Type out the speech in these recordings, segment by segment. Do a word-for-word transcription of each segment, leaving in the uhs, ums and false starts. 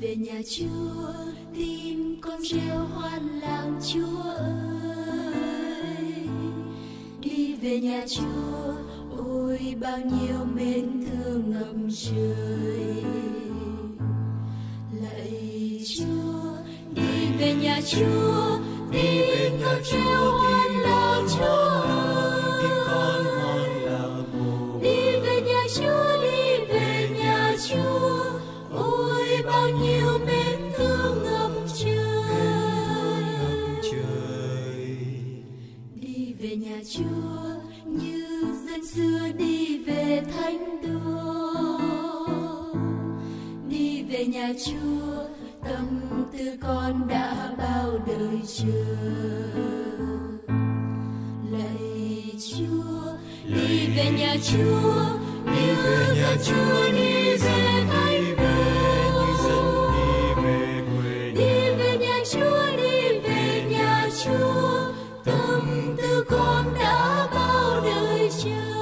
về nhà Chúa, tim con reo hoan làng Chúa ơi. Đi về nhà Chúa, ôi bao nhiêu mến thương ngập trời. Lạy Chúa, đi về nhà Chúa, tim con reo hoan làng Chúa ơi. Đi về nhà Chúa, đi về nhà Chúa, ôi bao nhiêu mến thương ngập trời. Đi về nhà Chúa như dân xưa đi về thánh đô. Đi về nhà Chúa, tâm tư con đã bao đời chờ. Lạy Chúa, đi về nhà Chúa, đi về nhà Chúa, đi về thánh đô. Đi về nhà Chúa, đi về nhà Chúa, tâm tư con đã bao đời chờ.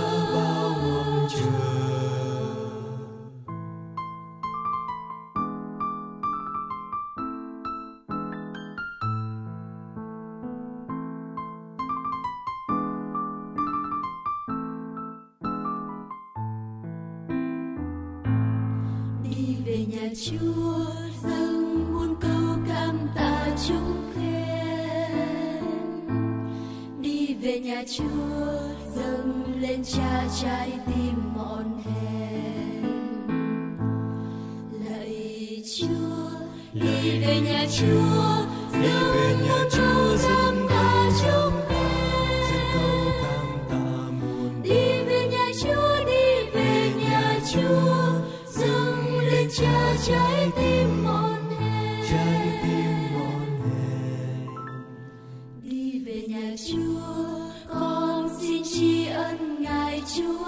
Đi về nhà Chúa, dâng muôn câu cảm tạ chúc khen. Đi về nhà Chúa, dâng lên Cha trái tim mòn hèn. Lạy Chúa, đi về nhà Chúa, dâng muôn câu cảm tạ chúc khen. Đi về nhà Chúa, đi về nhà Chúa, dâng lên Cha trái tim mòn hèn. Trái tim mòn hèn. Đi về nhà Chúa, con xin tri ân Ngài Chúa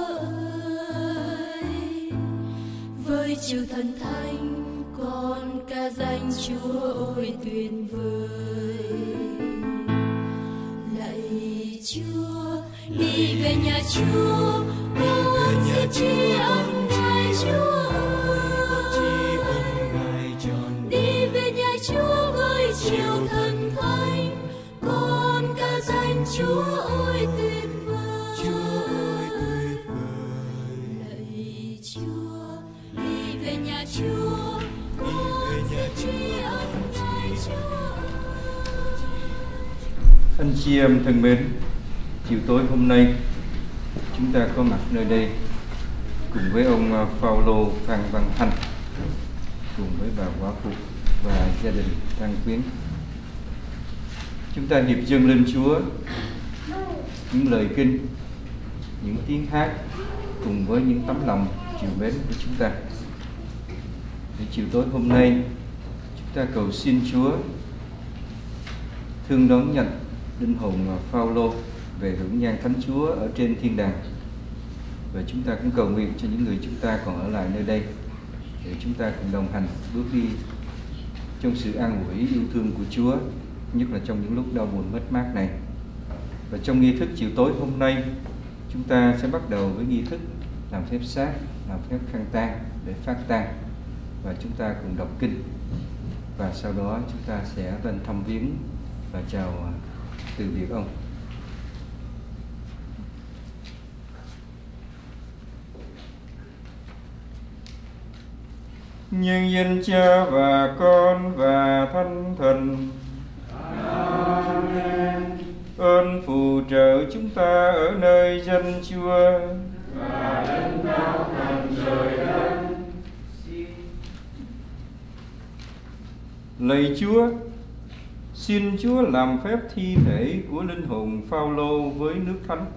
ơi. Với chiều thần thánh, con ca danh Chúa ôi tuyệt vời. Lạy Chúa, đi về nhà Chúa, con xin tri ân Ngài Chúa ơi. Đi về nhà Chúa với chiều thần thánh, con ca danh Chúa ôi tuyệt vời. Chúa ơi tuyệt vời. Lạy Chúa, đi về nhà Chúa, con xin tri ân Ngài Chúa. Anh chị em thân mến, chiều tối hôm nay chúng ta có mặt nơi đây cùng với ông Phaolô Phan Văn Thanh, cùng với bà quả phụ và gia đình Tăng Quyến. Chúng ta hiệp dâng lên Chúa những lời kinh, những tiếng hát cùng với những tấm lòng chiều mến của chúng ta. Để chiều tối hôm nay chúng ta cầu xin Chúa thương đón nhận linh hồn Phaolô về hưởng nhan thánh Chúa ở trên thiên đàng. Và chúng ta cũng cầu nguyện cho những người chúng ta còn ở lại nơi đây, để chúng ta cùng đồng hành bước đi trong sự an ủi yêu thương của Chúa, nhất là trong những lúc đau buồn mất mát này. Và trong nghi thức chiều tối hôm nay, chúng ta sẽ bắt đầu với nghi thức làm phép xác, làm phép khăn tang để phát tang, và chúng ta cùng đọc kinh. Và sau đó chúng ta sẽ lên thăm viếng và chào từ biệt ông. Nhân danh Cha và Con và Thánh Thần. Amen. Ơn phù trợ chúng ta ở nơi danh Chúa và đến cao thần trời đất. Lạy Chúa, xin Chúa làm phép thi thể của linh hồn Phaolô với nước thánh.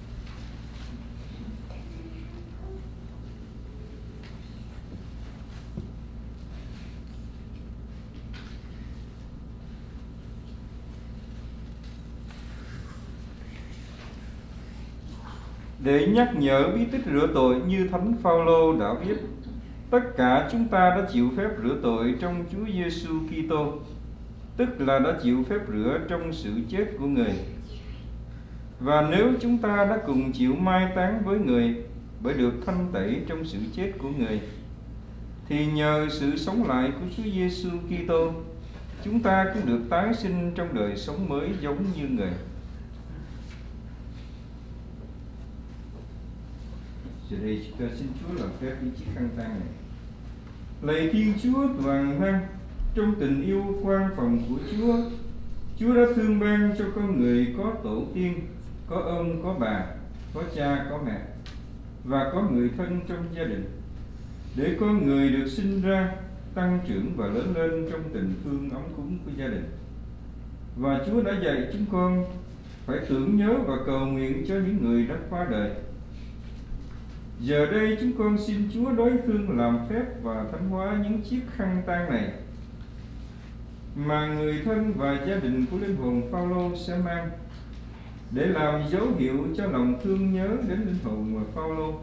Để nhắc nhở bí tích rửa tội như Thánh Phaolô đã viết, tất cả chúng ta đã chịu phép rửa tội trong Chúa Giêsu Kitô, tức là đã chịu phép rửa trong sự chết của Người. Và nếu chúng ta đã cùng chịu mai táng với Người bởi được thanh tẩy trong sự chết của Người, thì nhờ sự sống lại của Chúa Giêsu Kitô, chúng ta cũng được tái sinh trong đời sống mới giống như Người. Giờ đây chúng ta xin Chúa làm phép với chiếc khăn tang này. Lạy Thiên Chúa toàn năng, trong tình yêu quan phòng của Chúa, Chúa đã thương ban cho con người có tổ tiên, có ông, có bà, có cha, có mẹ và có người thân trong gia đình, để con người được sinh ra, tăng trưởng và lớn lên trong tình thương ấm cúng của gia đình. Và Chúa đã dạy chúng con phải tưởng nhớ và cầu nguyện cho những người đã qua đời. Giờ đây chúng con xin Chúa đối thương làm phép và thánh hóa những chiếc khăn tang này mà người thân và gia đình của linh hồn Phao-lô sẽ mang, để làm dấu hiệu cho lòng thương nhớ đến linh hồn Phao-lô.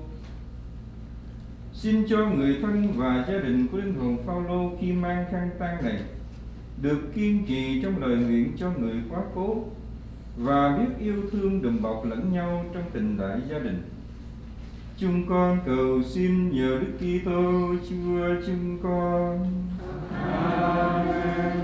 Xin cho người thân và gia đình của linh hồn Phao-lô khi mang khăn tang này được kiên trì trong lời nguyện cho người quá cố và biết yêu thương đùm bọc lẫn nhau trong tình đại gia đình. Chúng con cầu xin nhờ Đức Kitô Chúa chúng con. Amen.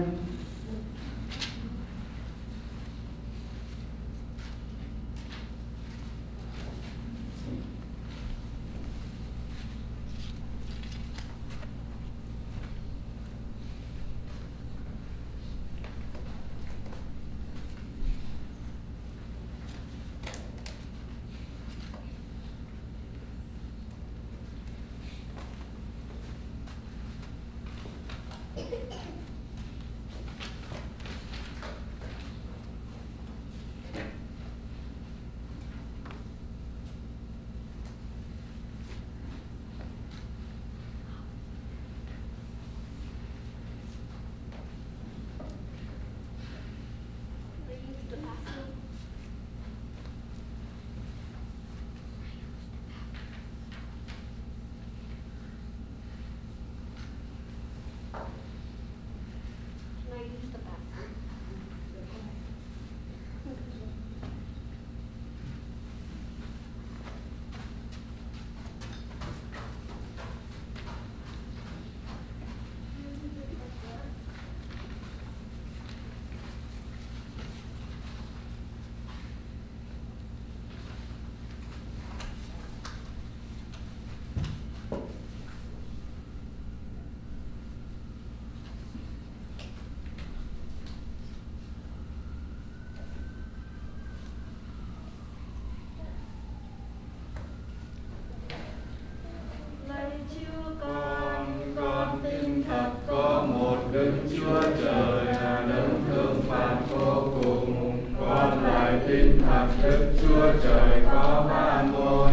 Chúa Trời là đấng thương phạt vô cùng. Con lại tin thật Đức Chúa Trời có ba ngôi,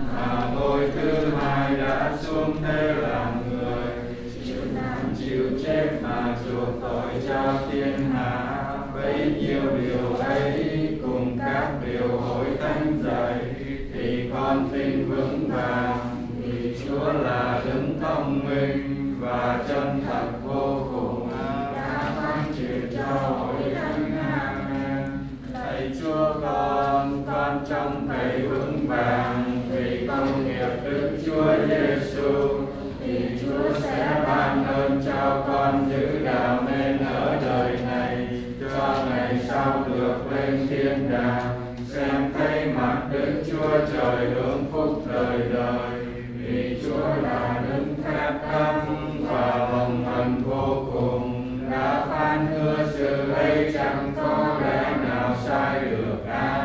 mà ngôi thứ hai đã xuống thế làm người, chịu nạn chịu chết mà chuộc tội cho thiên hạ. Bấy nhiêu điều ấy cùng các điều hội thánh dạy thì con tin vững vàng, vì Chúa là đấng thông minh và chân thật vô cùng, đã phán truyền cho hội thánh. Amen. Lạy Chúa con, con trông thấy vững vàng vì công nghiệp Đức Chúa Giêsu, thì Chúa sẽ ban ơn cho con giữ đạo nên ở đời này, cho ngày sau được lên thiên đàng, xem thấy mặt Đức Chúa Trời hưởng phúc đời đời. Vì Chúa là đấng phép tắc và hồng ân vô cùng, đã phán hứa sự ấy chẳng có lẽ nào sai được.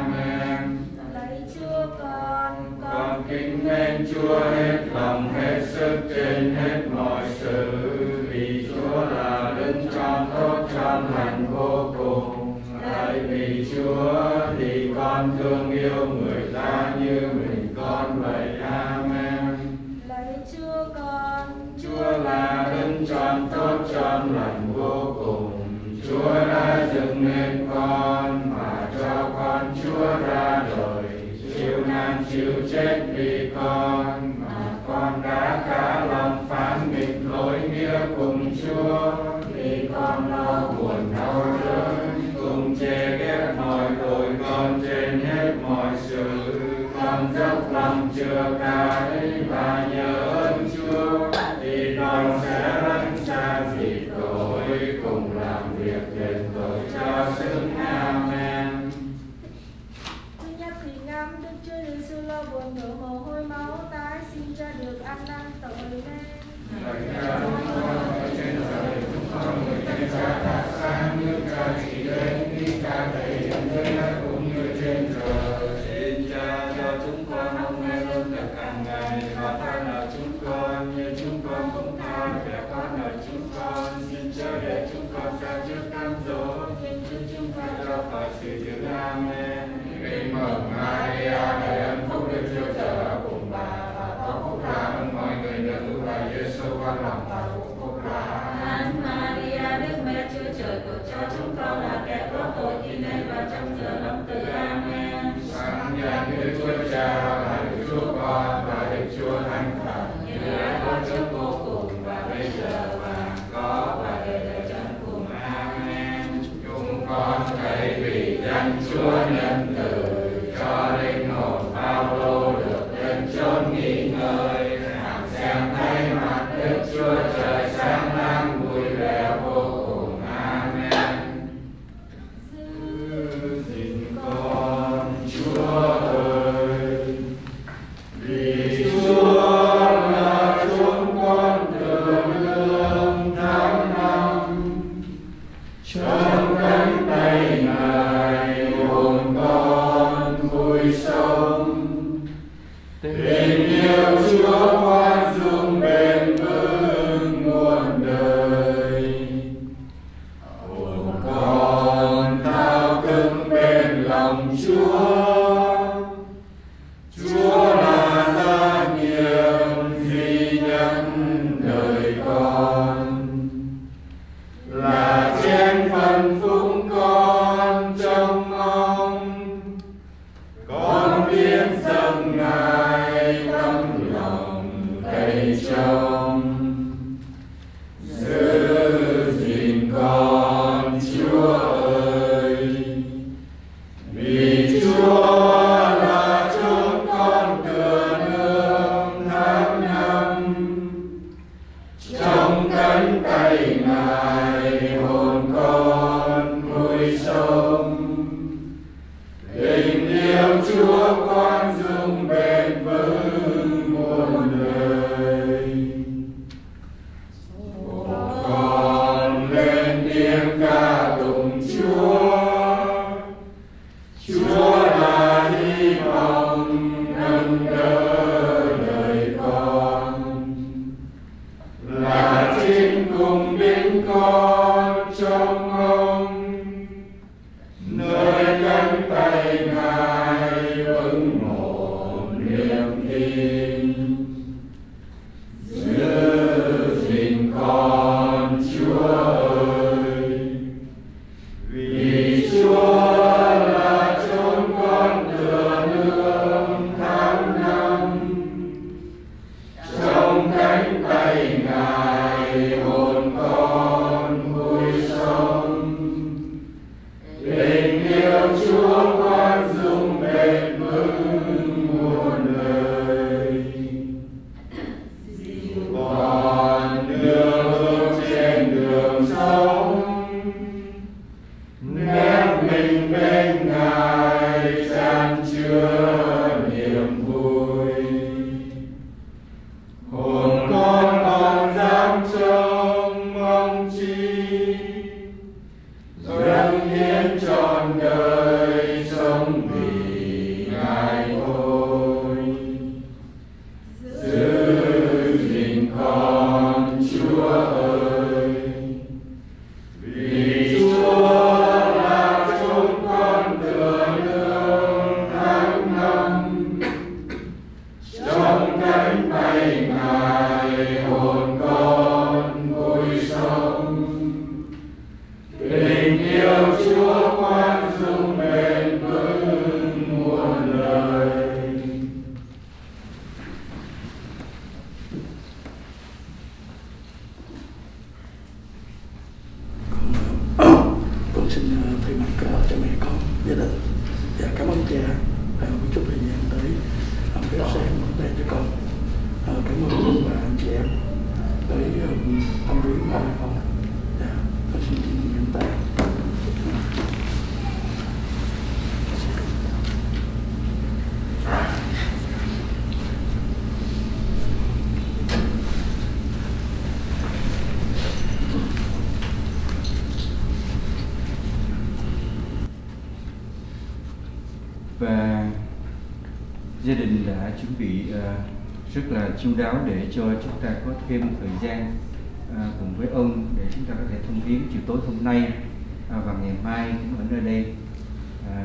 Amen. Lạy Chúa con, Con kính mến Chúa hết lòng hết sức trên hết mọi sự, vì Chúa là đấng trọn tốt trọn lành vô cùng. Tại vì Chúa thì con thương yêu người ta như mình con vậy. Amen. lạy Chúa con, Chúa là đấng trọn tốt trọn lành vô cùng. Chúa đã dựng nên con và cho con Chúa ra đời, chịu nạn chịu chết vì con, mà con đã cả lòng phán nghịch lỗi nghĩa cùng Chúa. Vì con lo buồn đau đớn, cùng chê ghét mọi tội con trên hết mọi sự, con dốc lòng chừa cải và nhờ ơn Chúa, thì đòi tiếng. Amen. Kinh mừng Maria, đầy ơn phúc, Đức Chúa Trời ở cùng bà, và có phúc là hơn mọi người nữ, và Giêsu con lòng bà cũng phúc là. Thánh Maria, Đức Mẹ Chúa Trời, cầu cho chúng con là kẻ có tội khi nay và trong giờ lâm tử. Amen. Sáng nhận Đức Chúa Cha và Đức Chúa Con và Đức Chúa Thánh Thần, như đã có trước vô cùng và bây giờ và có và đời đời chẳng cùng. Amen. chúng con thầy vì danh Chúa nhân từ cho linh hồn Phaolô được lên chốn nghỉ ngơi, hằng xem thấy mặt Đức Chúa Trời sáng láng vui vẻ vô cùng. Amen. Giữ gìn con Chúa ơi, vì Chúa là chốn con đường lương tháng năm. Trong cánh tay Ngài hồn con vui sống, tình yêu Chúa khoan dung bền vững muôn đời. Hồn con thao thức bên lòng Chúa, Chúa là gia nghiệp duy nhất đời con, là trên phần phúc con trông mong. Con biết dâng Ngài tấm lòng cậy trông, giữ gìn con Chúa ơi, vì Chúa là chốn con tựa nương tháng năm. Trong cánh tay Ngài hồn con vui sống, tình yêu Chúa khoan dung bền vững muôn đời. Hồn con lên tiếng ca tụng Chúa, Chúa là hy vọng nâng đỡ đời con, là chính cùng binh con trong mong. Nơi cánh tay Ngài vững ổn niềm tin, giữ gìn con Chúa ơi, vì Chúa là chốn con tựa nương tháng năm. Trong cánh tay Ngài hồn con vui sống, tình yêu Chúa khoan dung bền vững muôn đời. Con đưa bước trên đường sống, nép mình bên Ngài chan chứa niềm vui. Hồn con còn dám trông mong chi, dâng hiến trọn đời sống vì Ngài thôi. Giữ gìn con Chúa ơi, vì Chúa là chốn con tựa nương tháng năm. Trong cánh tay Ngài hồn con vui sống, tình yêu Chúa khoan dung bền vững muôn đời. Con xin uh, thay mặt uh, cho mẹ con, gia đình và cảm ơn cha đã một chút thời gian tới uh, cái sáng để cho con. Uh, cảm ơn quý và anh chị em tới um, thăm viếng mẹ con. Dạ, con xin nhận tay. Và gia đình đã chuẩn bị uh, rất là chu đáo để cho chúng ta có thêm thời gian uh, cùng với ông để chúng ta có thể thông viếng chiều tối hôm nay uh, và ngày mai cũng ở nơi đây. Uh,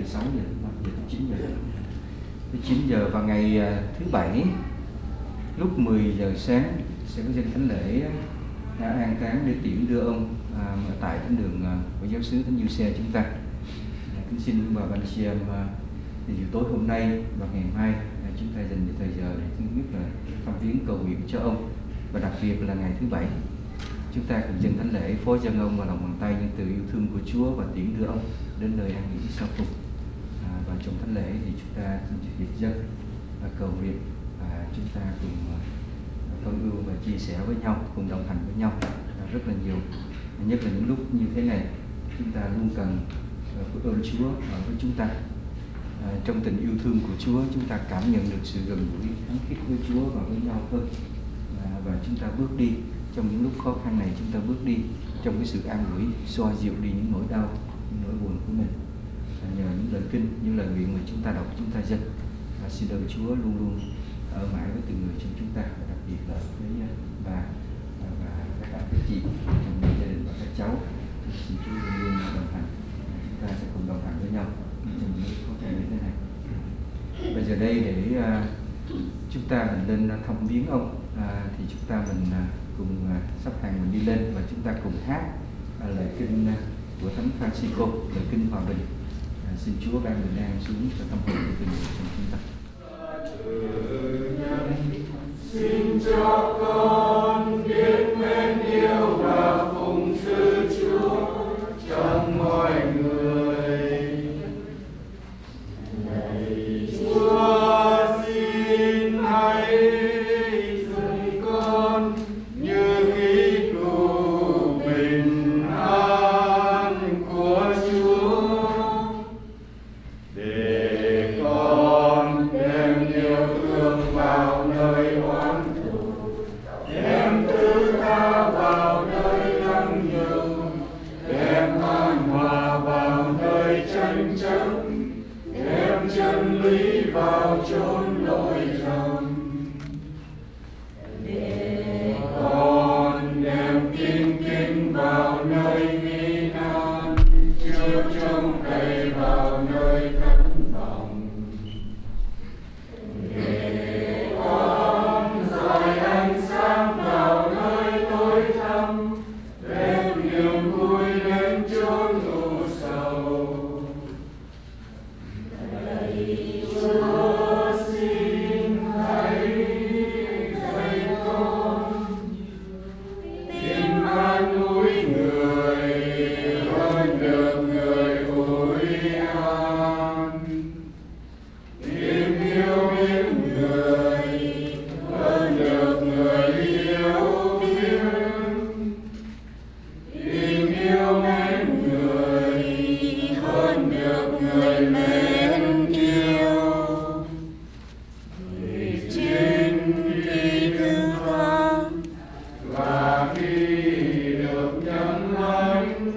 mười sáu giờ, giờ chín giờ. chín giờ và ngày thứ bảy lúc mười giờ sáng sẽ có dân thánh lễ đã an táng để tiễn đưa ông à, tại thánh đường à, của giáo xứ Thánh Giuse xe chúng ta. À, kính xin quý bà anh chị em à, thì chiều tối hôm nay và ngày mai à, chúng ta dành thời giờ để thứ nhất là thăm viếng cầu nguyện cho ông, và đặc biệt là ngày thứ bảy chúng ta cùng dân thánh lễ phó dâng ông vào lòng bàn tay những từ yêu thương của Chúa và tiễn đưa ông đến nơi an nghỉ sau cùng. À, và trong thánh lễ thì chúng ta xin việc dân và cầu nguyện và chúng ta cùng con ưu và chia sẻ với nhau, cùng đồng hành với nhau à, rất là nhiều, nhất là những lúc như thế này chúng ta luôn cần uh, ơn Chúa ở với chúng ta. À, trong tình yêu thương của Chúa chúng ta cảm nhận được sự gần gũi khăng khít với Chúa và với nhau hơn, à, và chúng ta bước đi trong những lúc khó khăn này, chúng ta bước đi trong cái sự an ủi, xoa dịu đi những nỗi đau, những nỗi buồn của mình à, nhờ những lời kinh, những lời nguyện mà chúng ta đọc, chúng ta dâng. À, xin ơn Chúa luôn luôn ở mãi với từng người trong chúng ta, và đặc biệt là với bà và, và các bạn các chị trong gia đình và các cháu. Xin Chúa luôn luôn đồng hành, chúng ta sẽ cùng đồng hành với nhau trong những lúc khó khăn như thế này. Bây giờ đây để uh, chúng ta mình lên thăm viếng ông, uh, thì chúng ta mình uh, cùng uh, sắp hàng mình đi lên và chúng ta cùng hát uh, lời kinh uh, của Thánh Francisco, lời kinh hòa bình. Uh, xin Chúa ban bình an xuống cho tâm hồn của từng người trong chúng ta. Xin cho con biết mến yêu và phụng sự Chúa trong mọi người. Lạy Chúa, xin hãy dùng con như khí cụ bình an của Chúa, để con đem yêu thương vào nơi oán thù, đem thứ tha vào nơi lăng nhục, đem an hòa vào nơi tranh chấp, đem chân lý vào chốn lỗi lầm. Để con đem tin kính vào nơi nghi nan, chưa trông cậy vào nơi thất vọng. Để con dọi ánh sáng vào nơi tối thẳm, đem niềm vui đến chốn u sầu. Lạy Chúa, xin hãy dạy con tìm an ủi người hơn được người ủi an, tìm yêu mến người hơn được người yêu mến, tìm yêu mến người hơn được người mến yêu. Vì chính khi thương con và khi được nhắm ánh,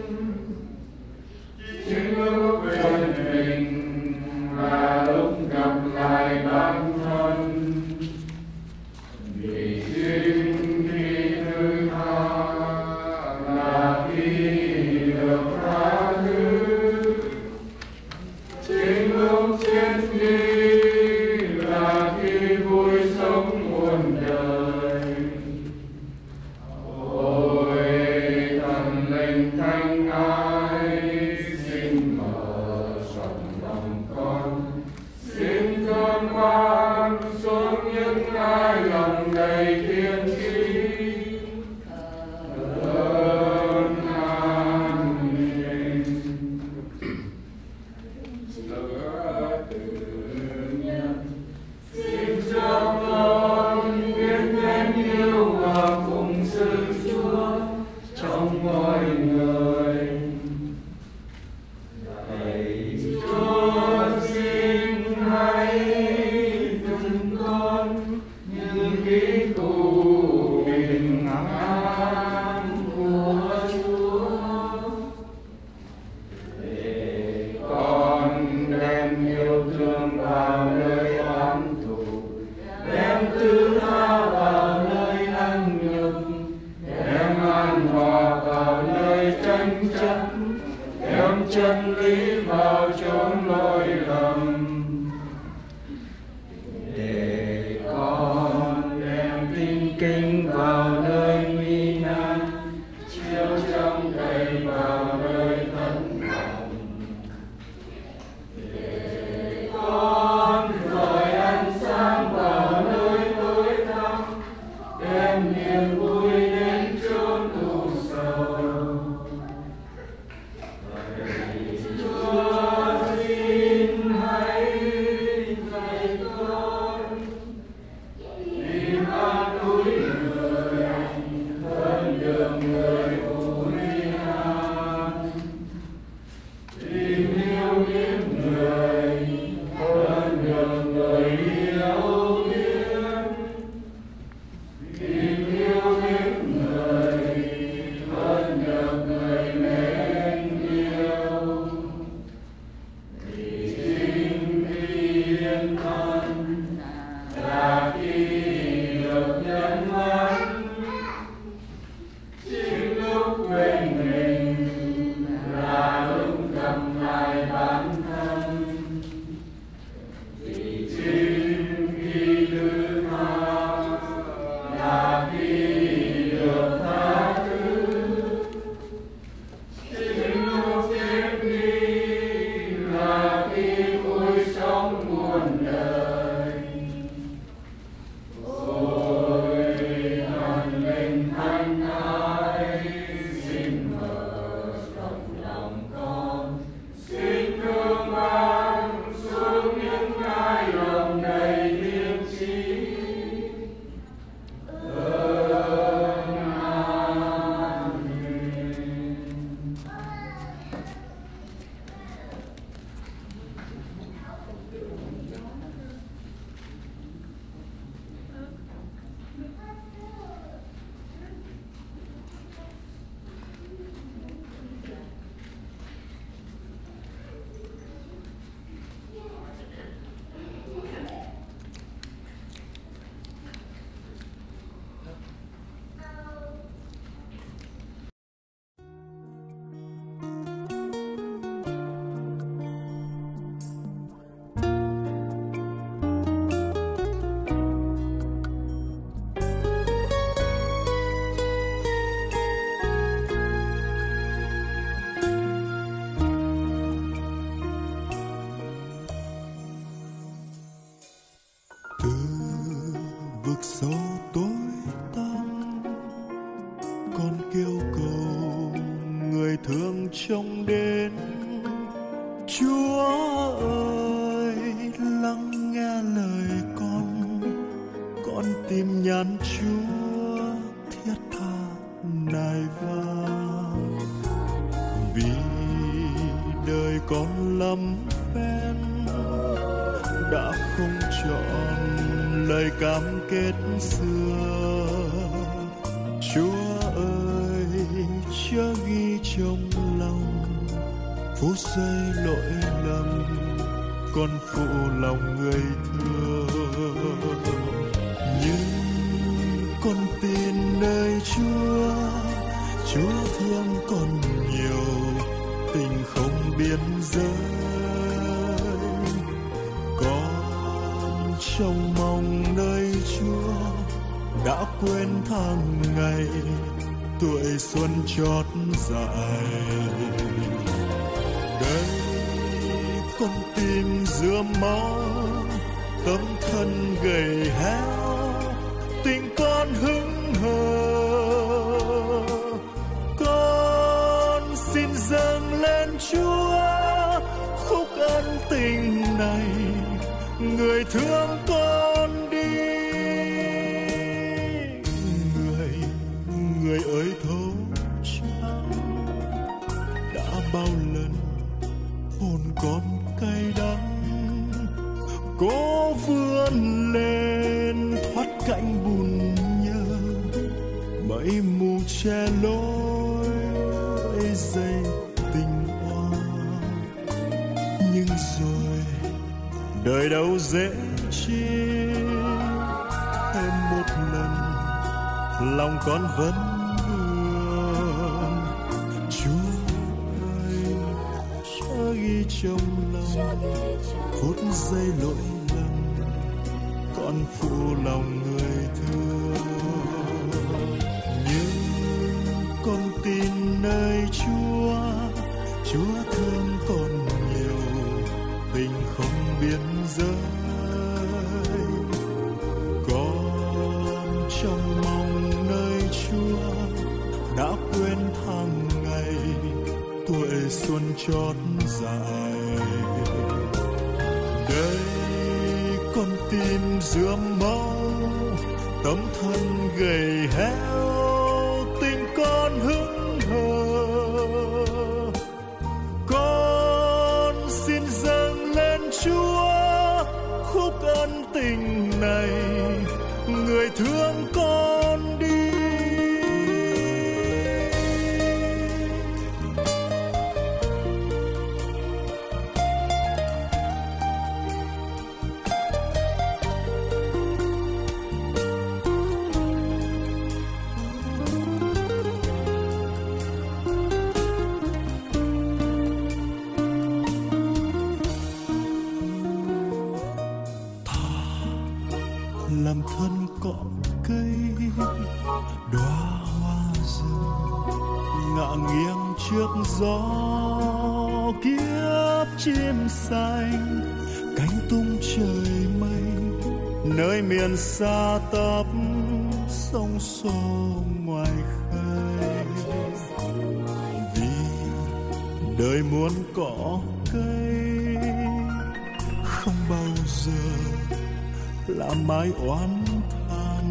chính lúc bên mình là lúc gặp lại bản thân. Vì chính khi thứ tha là khi được tha thứ, chính lúc chết đi là khi vui sống muôn đời. Ôi thần linh thanh ái, xin mở rộng lòng con, xin cơn ban xuống những ai lòng đầy thiên khí. Ơn an ninh. Lửa từ không lỗi lầm. Để con đem tin kinh vào nơi nguy nan, chiếu trong đầy vào nơi thất vọng. Để con rồi ăn sáng vào nơi tối tăm, đem niềm vui đến chốn u sầu. Hỡi Chúa, xin hãy dạy con tìm an ủi người hơn được người ủi nan, tìm yêu biết người hơn được người yêu biết, tìm yêu biết người hơn được người mến yêu. Vì chính khi yên thân là khi được nhân mắt, chính lúc quên mình là lúc gặp lại bản thân. Vì chính khi thứ tha là khi được tha thứ, chính lúc chết đi là khi vui sống muôn đời. Ôi thần linh thánh ái, xin mở rộng lòng con, xin thương ban xuống những ngai lòng đầy liêm trí. Ơn Amen. Từ vực sâu tối tăm, con kêu cầu người thương trông đến. Chúa ơi, lắng nghe lời con, con tìm nhắn Chúa thiết tha nài vang. Vì đời con lắm phen, đã không chọn lời cam kết xưa. Chúa ơi, chớ ghi trong lòng phút giây lỗi lầm, con phụ lòng người thương. Nhưng con tin nơi Chúa, Chúa thương con nhiều, tình không biên giới. Con trông mong nơi Chúa, đã quên tháng ngày tuổi xuân chót dại. Đây con tim giữa máu, tấm thân gầy héo, tình con hững hờ. Con xin dâng lên Chúa khúc ân tình này, người thương con đi. Người, người ơi thấu trao, đã bao lần hồn con cay đắng, cố vươn lên thoát cảnh bùn nhơ, mây mù che lối dây tình hoa. Nhưng rồi đời đâu dễ chi, thêm một lần lòng con vẫn vương. Chúa ơi, chớ ghi trong lòng phút giây lỗi lầm con phụ lòng người thương. Nhưng con tin nơi Chúa, Chúa thương con nhiều, tình không biên giới. Con trong mong nơi Chúa đã quên tháng ngày tuổi xuân chót dài. Đây con tin giữa máu, tấm thân gầy héo, tình con hững hờ. Con xin dâng lên Chúa khúc ân tình này, người thương con đi. Làm thân cỏ cây, đóa hoa rừng ngả nghiêng trước gió. Kiếp chim xanh cánh tung trời mây, nơi miền xa tấp sông xô ngoài khơi. Vì đời muốn cỏ cây không bao giờ là mái oán than.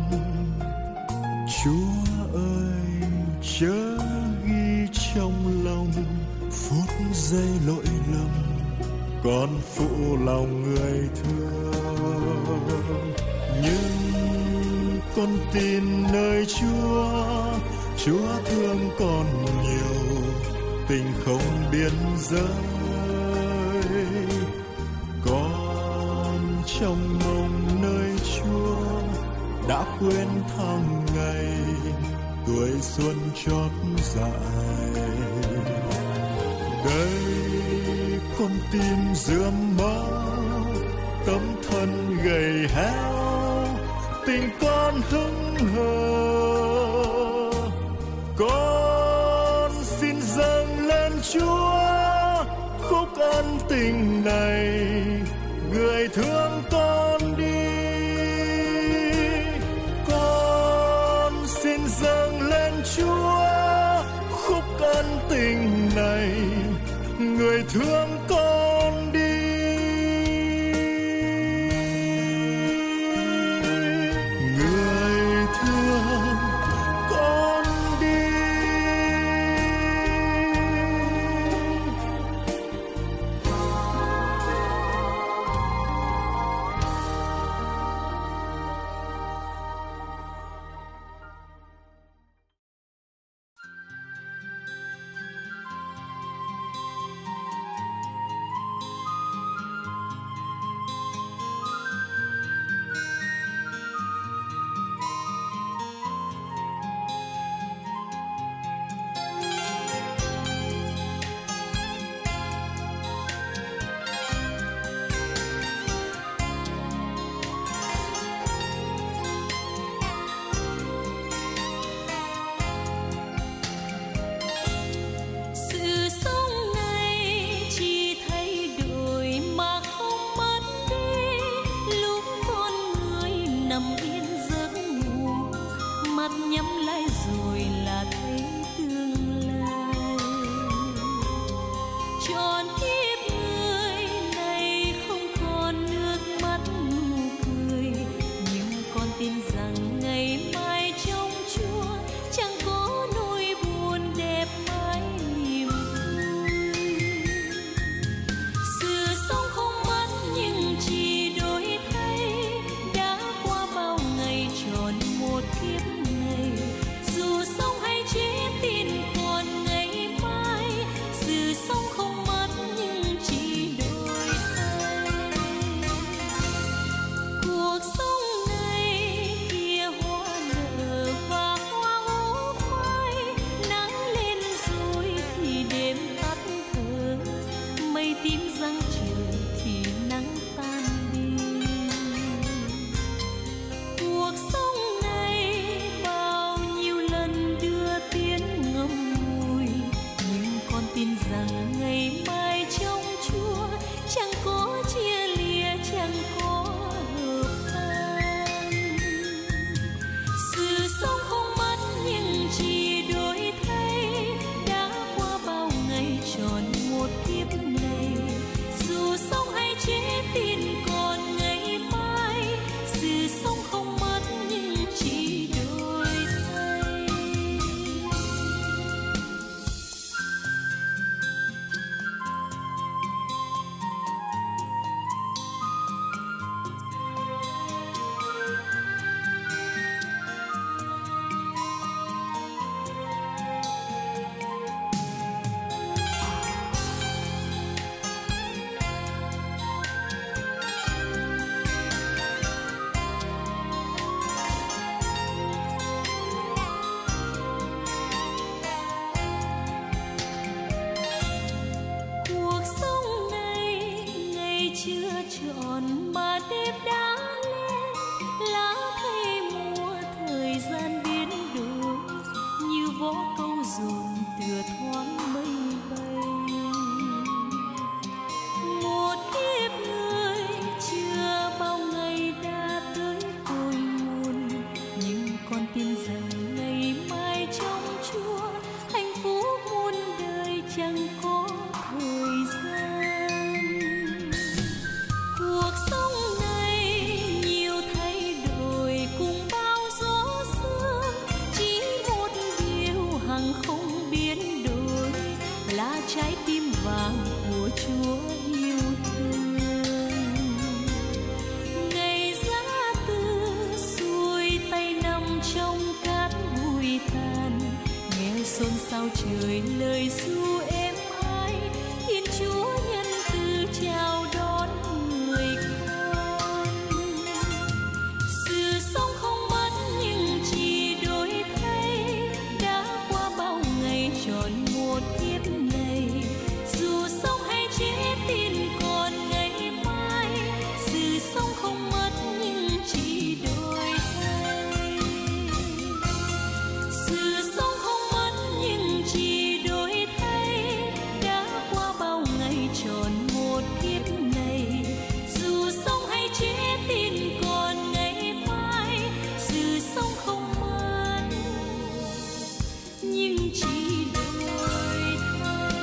Chúa ơi chớ ghi trong lòng phút giây lỗi lầm, con phụ lòng người thương. Nhưng con tin nơi Chúa, Chúa thương con nhiều, tình không biên giới. Con trong mong nơi Chúa đã quên tháng ngày tuổi xuân chót dài. Đây con tin giữa máu, tấm thân gầy héo, tình con hững hờ. Con xin dâng lên Chúa khúc ân tình này, người thương con đi. Con xin dâng lên Chúa khúc ân tình này, người thương con đi. Người thương con đi. trọn mà đêm đã lên, lá thay mùa thời gian biến đổi như vó câu dồn tựa thoáng mây bay. Một kiếp người chưa bao ngày đã tới cội nguồn, nhưng con tin rằng ngày mai trong Chúa hạnh phúc muôn đời chẳng có thời gian. Cuộc sống này nhiều thay đổi cùng bao gió sương, chỉ một điều hằng không biến đổi là trái tim vàng của Chúa yêu thương. Ngày giá từ xuôi tay nằm trong cát bụi tàn, nghe xôn xao trời lời ru êm ái, Thiên Chúa nhân từ chào đón người con. Sự sống không mất nhưng chỉ đổi thay, đã qua bao ngày tròn một kiếp này. Dù sống hay chết tin còn ngày mai, sự sống không mất nhưng chỉ đổi thay. Sự sống không mất nhưng chỉ đổi thay, đã qua bao ngày tròn một kiếp này. Dù sống hay chết tin còn ngày mai, sự sống không mất nhưng chỉ đổi thay.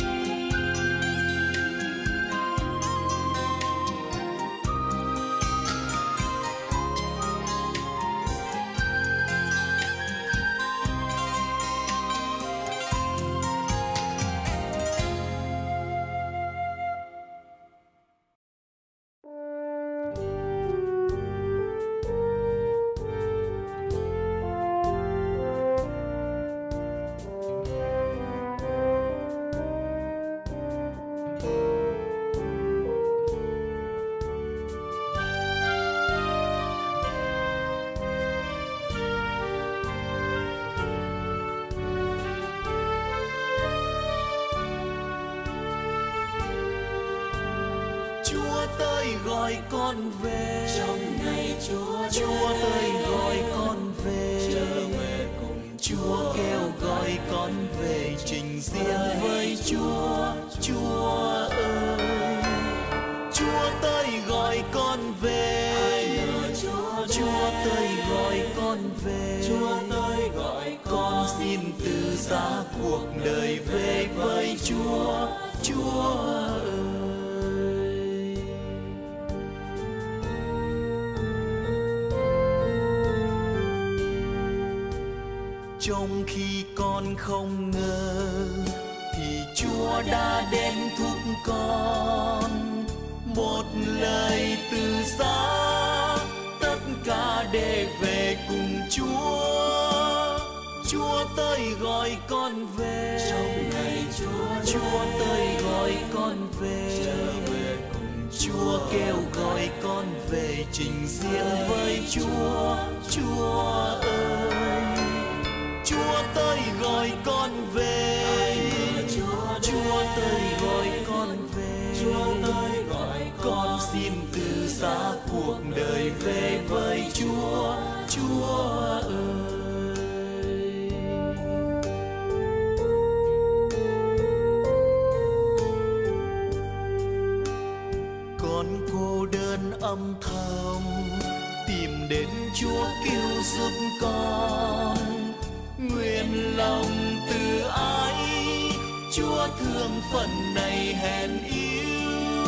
Chúa tới gọi con về, Trong ngày Chúa Chúa tới gọi con về, trở về cùng Chúa kêu gọi con về trình diện với Chúa. Chúa ơi, Chúa tới gọi con về, Chúa Chúa tới gọi con về, Chúa tới gọi con xin từ giá cuộc đời về với Chúa. Chúa ơi, trong khi con không ngờ thì Chúa đã đến thúc con một lời từ xa, tất cả để về cùng Chúa. Chúa tới gọi con về, Trong ngày Chúa Chúa tới gọi con về, trở về cùng Chúa kêu gọi con về trình diện với Chúa. Chúa ơi, Chúa tới gọi con về, Chúa tới gọi con về, Chúa tới gọi con xin từ giá cuộc đời về với Chúa. Chúa ơi, con cô đơn âm thầm tìm đến Chúa cứu giúp con. Nguyện lòng từ ái Chúa thương phần này hèn yếu.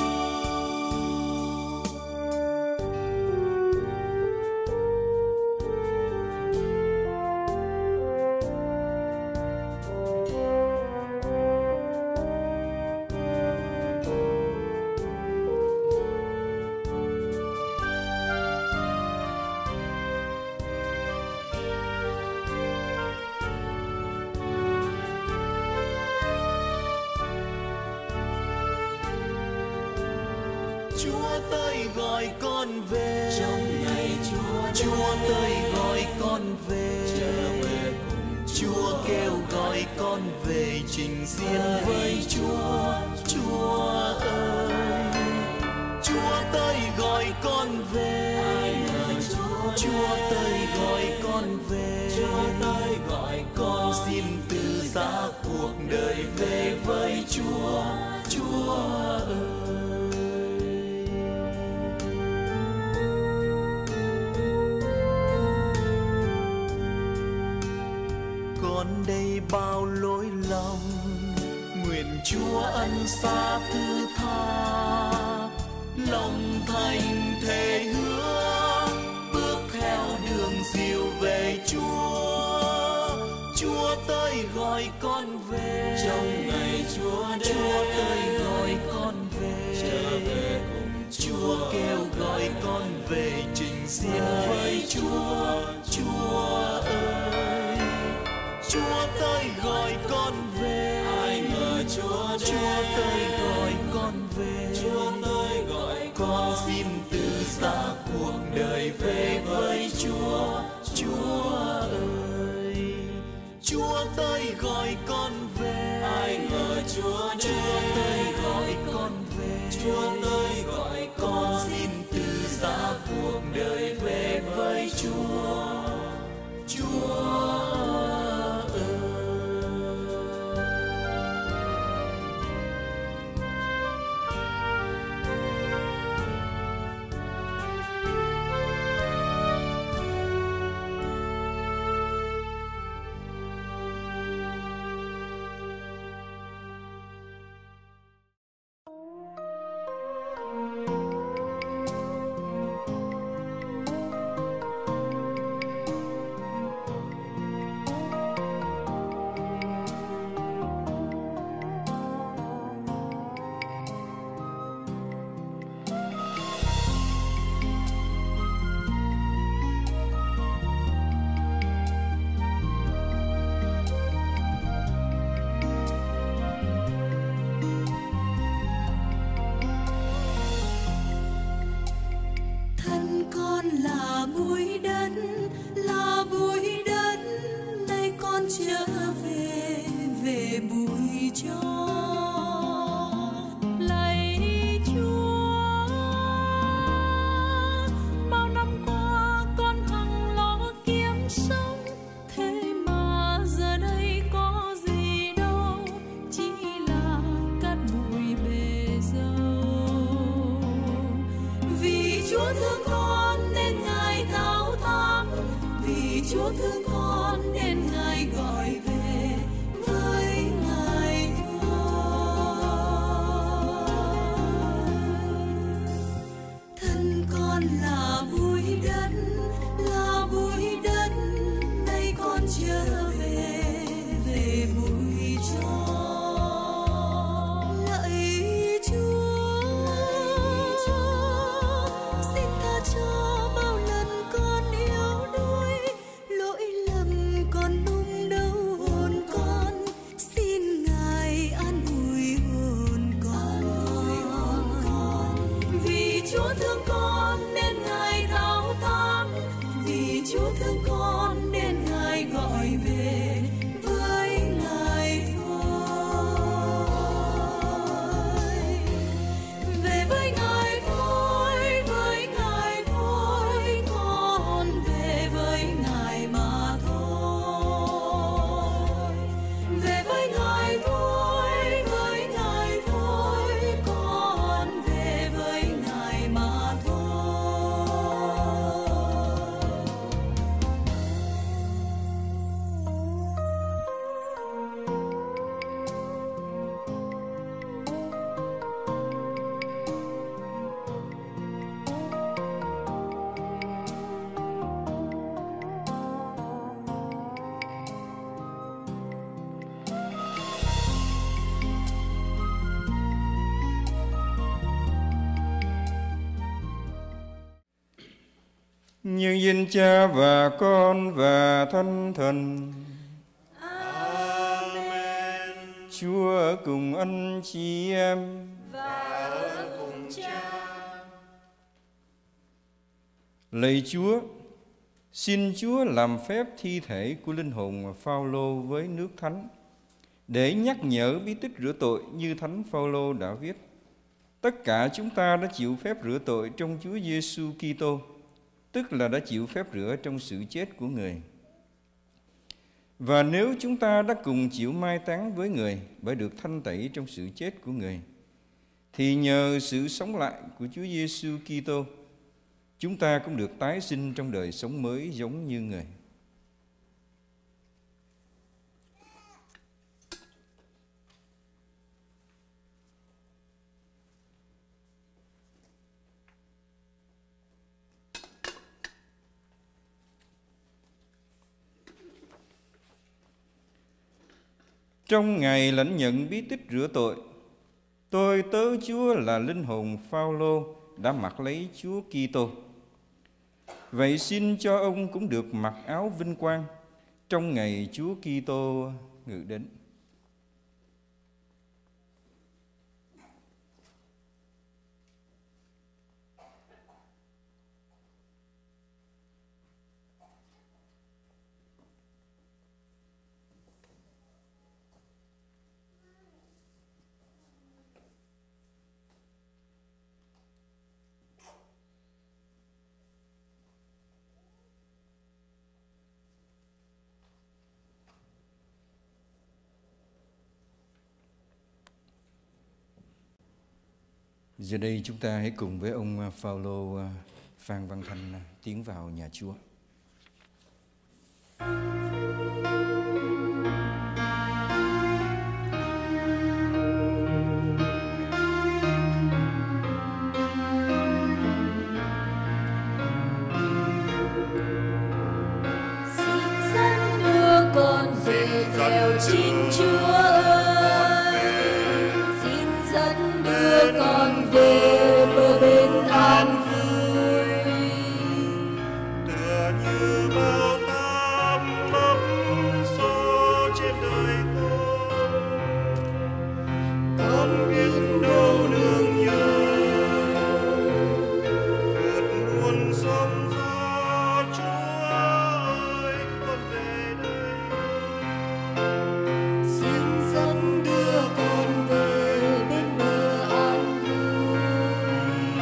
Chúa tới gọi con về, Trong ngày Chúa Chúa tới gọi con về, trở về cùng Chúa kêu gọi con về trình diện với Chúa. Chúa ơi, Chúa gọi con về. Ai ngờ Chúa Chúa tới gọi con về. Chúa tới gọi Con xin từ giã cuộc đời về với Chúa. Chúa ơi, con đây bao lỗi lầm, nguyện Chúa ân xá thứ tha. Lòng thành thề hứa, bước theo đường dìu về Chúa. Chúa tới gọi con về. trong ngày Chúa đến. Chúa tới gọi con về. Trở về cùng Chúa kêu gọi con về trình diện với Chúa. Chúa ơi, Chúa tới gọi con về. Ai ngờ Chúa đến. Chúa tới gọi con về. Chúa tới gọi Con xin từ giã cuộc đời về với Chúa. Chúa ơi, Chúa tới gọi con về. Ai ngờ Chúa đến. Chúa tới gọi con về. Chúa tới gọi Con xin từ giã cuộc đời về với Chúa. Chúa ơi. Nhân danh Cha và Con và Thánh Thần. Amen. Chúa ở cùng anh chị em. Và ở cùng Cha. Lạy Chúa, xin Chúa làm phép thi thể của linh hồn Phao-lô với nước thánh, để nhắc nhở bí tích rửa tội như Thánh Phao-lô đã viết. tất cả chúng ta đã chịu phép rửa tội trong Chúa Giêsu Kitô, tức là đã chịu phép rửa trong sự chết của Người. Và nếu chúng ta đã cùng chịu mai táng với Người bởi được thanh tẩy trong sự chết của Người, thì nhờ sự sống lại của Chúa Giêsu Kitô, chúng ta cũng được tái sinh trong đời sống mới giống như Người. Trong ngày lãnh nhận bí tích rửa tội, tôi tớ Chúa là linh hồn Phao-lô đã mặc lấy Chúa Kitô. Vậy xin cho ông cũng được mặc áo vinh quang trong ngày Chúa Kitô ngự đến. Giờ đây chúng ta hãy cùng với ông Phao-lô Phan Văn Thanh tiến vào nhà Chúa. Xin dẫn đưa con về theo chính Chúa ơi, xin dẫn đưa con về bờ bên an vui. Tựa như bao tám bắp số trên đời con, con biết đâu nương nhờ vượt muôn sóng gió. Chúa ơi, con về đây. Xin dẫn đưa con về bên bờ an vui.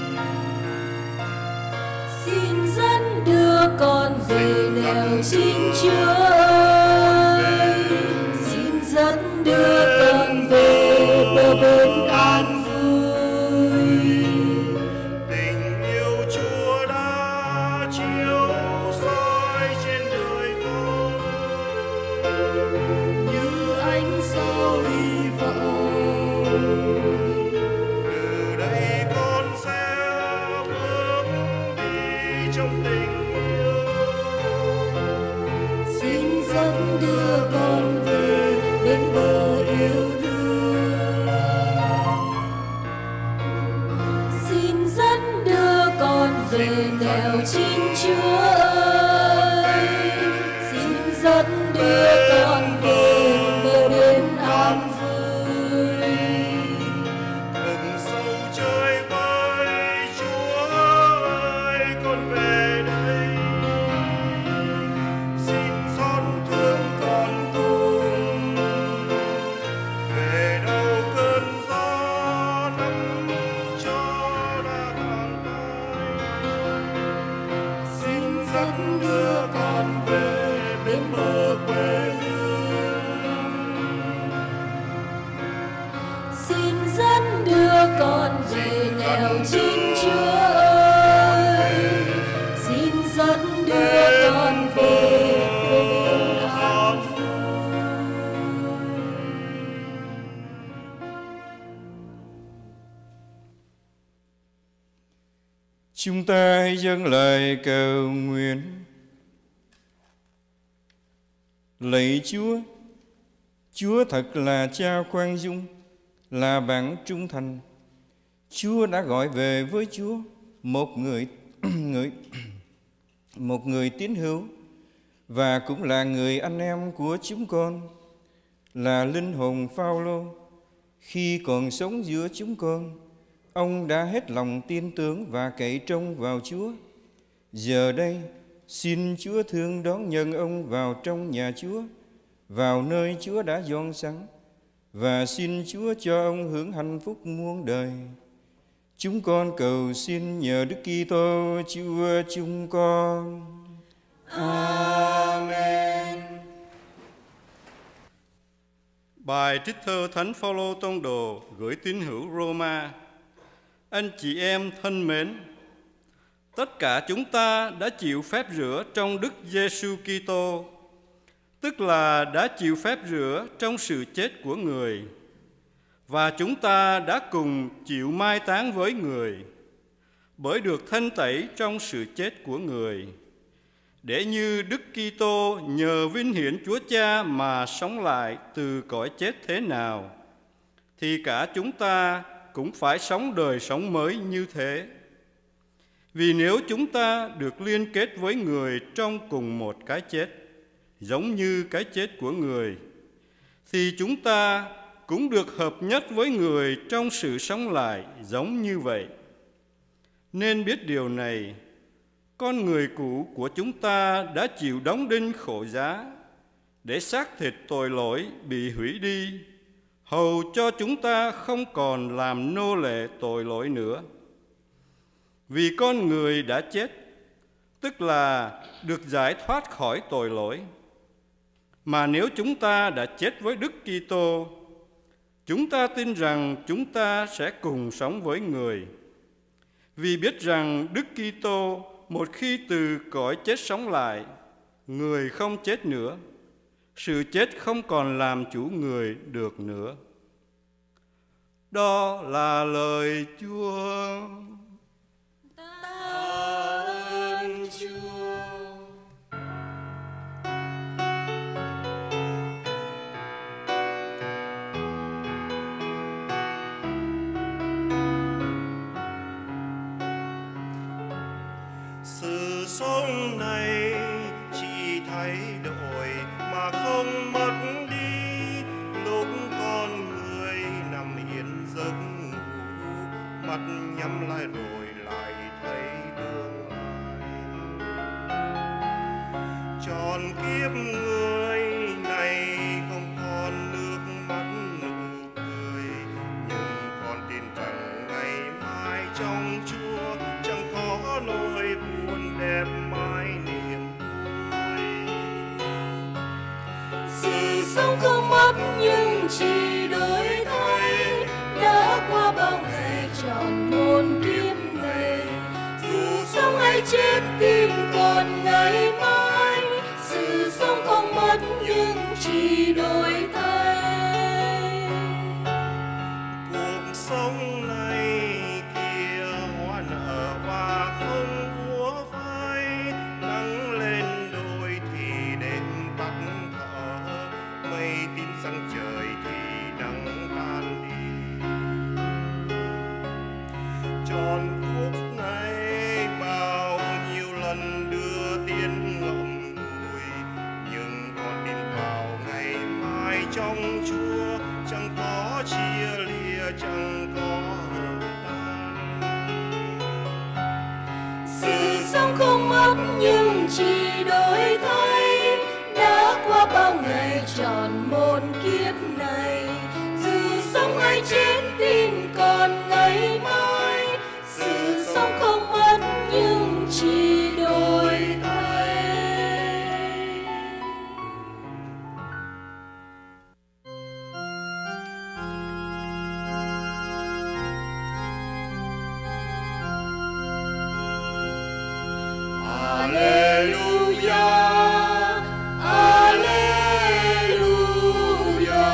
Xin dẫn đưa con về nẻo chính Chúa ơi, xin dẫn đưa con về bờ bên an vui. Tình yêu Chúa đã chiếu soi trên đời con, Như ánh sao hy vọng, từ đây con sẽ bước đi trong tình yêu. xin dẫn đưa con về bên bờ yêu thương. Xin dẫn đưa con về nẻo chính Chúa ơi, xin dẫn đưa con về bờ bên an vui. Cùng sâu chơi với Chúa ơi, con về đây. Xin xót thương con cùng, về đâu cơn gió nắm cho đã tàn phai. Xin dẫn đưa con về bên bờ quê hương. Xin dẫn đưa con về nẻo chính Chúa ơi, xin dẫn đưa con về bên an vui. Chúng ta hãy dâng lời cầu nguyện. Lạy Chúa, Chúa thật là Cha khoan dung, là bạn trung thành. Chúa đã gọi về với Chúa một người người một người tín hữu và cũng là người anh em của chúng con, là linh hồn Phao-lô. Khi còn sống giữa chúng con, ông đã hết lòng tin tưởng và cậy trông vào Chúa. Giờ đây, xin Chúa thương đón nhận ông vào trong nhà Chúa, vào nơi Chúa đã dọn sẵn, và xin Chúa cho ông hưởng hạnh phúc muôn đời. Chúng con cầu xin nhờ Đức Kitô Chúa chúng con. Amen. Bài trích thơ Thánh Phaolô tông đồ gửi tín hữu Roma. Anh chị em thân mến, tất cả chúng ta đã chịu phép rửa trong Đức Giêsu Kitô, tức là đã chịu phép rửa trong sự chết của Người, và chúng ta đã cùng chịu mai táng với Người, bởi được thanh tẩy trong sự chết của Người, để như Đức Kitô nhờ vinh hiển Chúa Cha mà sống lại từ cõi chết thế nào, thì cả chúng ta cũng phải sống đời sống mới như thế. Vì nếu chúng ta được liên kết với Người trong cùng một cái chết, giống như cái chết của Người, thì chúng ta cũng được hợp nhất với Người trong sự sống lại giống như vậy. Nên biết điều này, con người cũ của chúng ta đã chịu đóng đinh khổ giá, để xác thịt tội lỗi bị hủy đi, hầu cho chúng ta không còn làm nô lệ tội lỗi nữa. Vì con người đã chết, tức là được giải thoát khỏi tội lỗi. Mà nếu chúng ta đã chết với Đức Kitô, chúng ta tin rằng chúng ta sẽ cùng sống với Người. Vì biết rằng Đức Kitô một khi từ cõi chết sống lại, Người không chết nữa, sự chết không còn làm chủ Người được nữa. Đó là lời Chúa. Tạ ơn Chúa. Sự sống này chỉ thay đổi mà không mất đi, lúc con người nằm yên giấc ngủ, mắt nhắm lại rồi lại thấy tương lai. Trọn kiếp người này không còn nước mắt nụ cười, nhưng con tin rằng ngày mai trong Chúa chẳng có nỗi buồn đẹp mãi niềm vui. Sự sống không mất nhưng chỉ đổi thay, đã qua bao ngày tròn muôn kiếp này. Dù sống hay chết tim còn ngày mai, sự sống không mất nhưng chỉ đổi thay. Cuộc sống này kia hoa nở và không úa phai, nắng lên đôi thì đêm tắt thở, mây tím sang trời thì nắng tan đi. Tròn cuộc này bao nhiêu lần đưa tiếng ngậm ngùi, nhưng con tin vào ngày mai trong Chúa chẳng có chia lìa, chẳng có hợp tan. Sự sống không mất nhưng chỉ đổi thay, đã qua bao ngày tròn muôn kiếp này. Dù sống hay chết tin còn ngày mai, sự sống không mất nhưng chỉ đổi thay. Alleluia, Alleluia.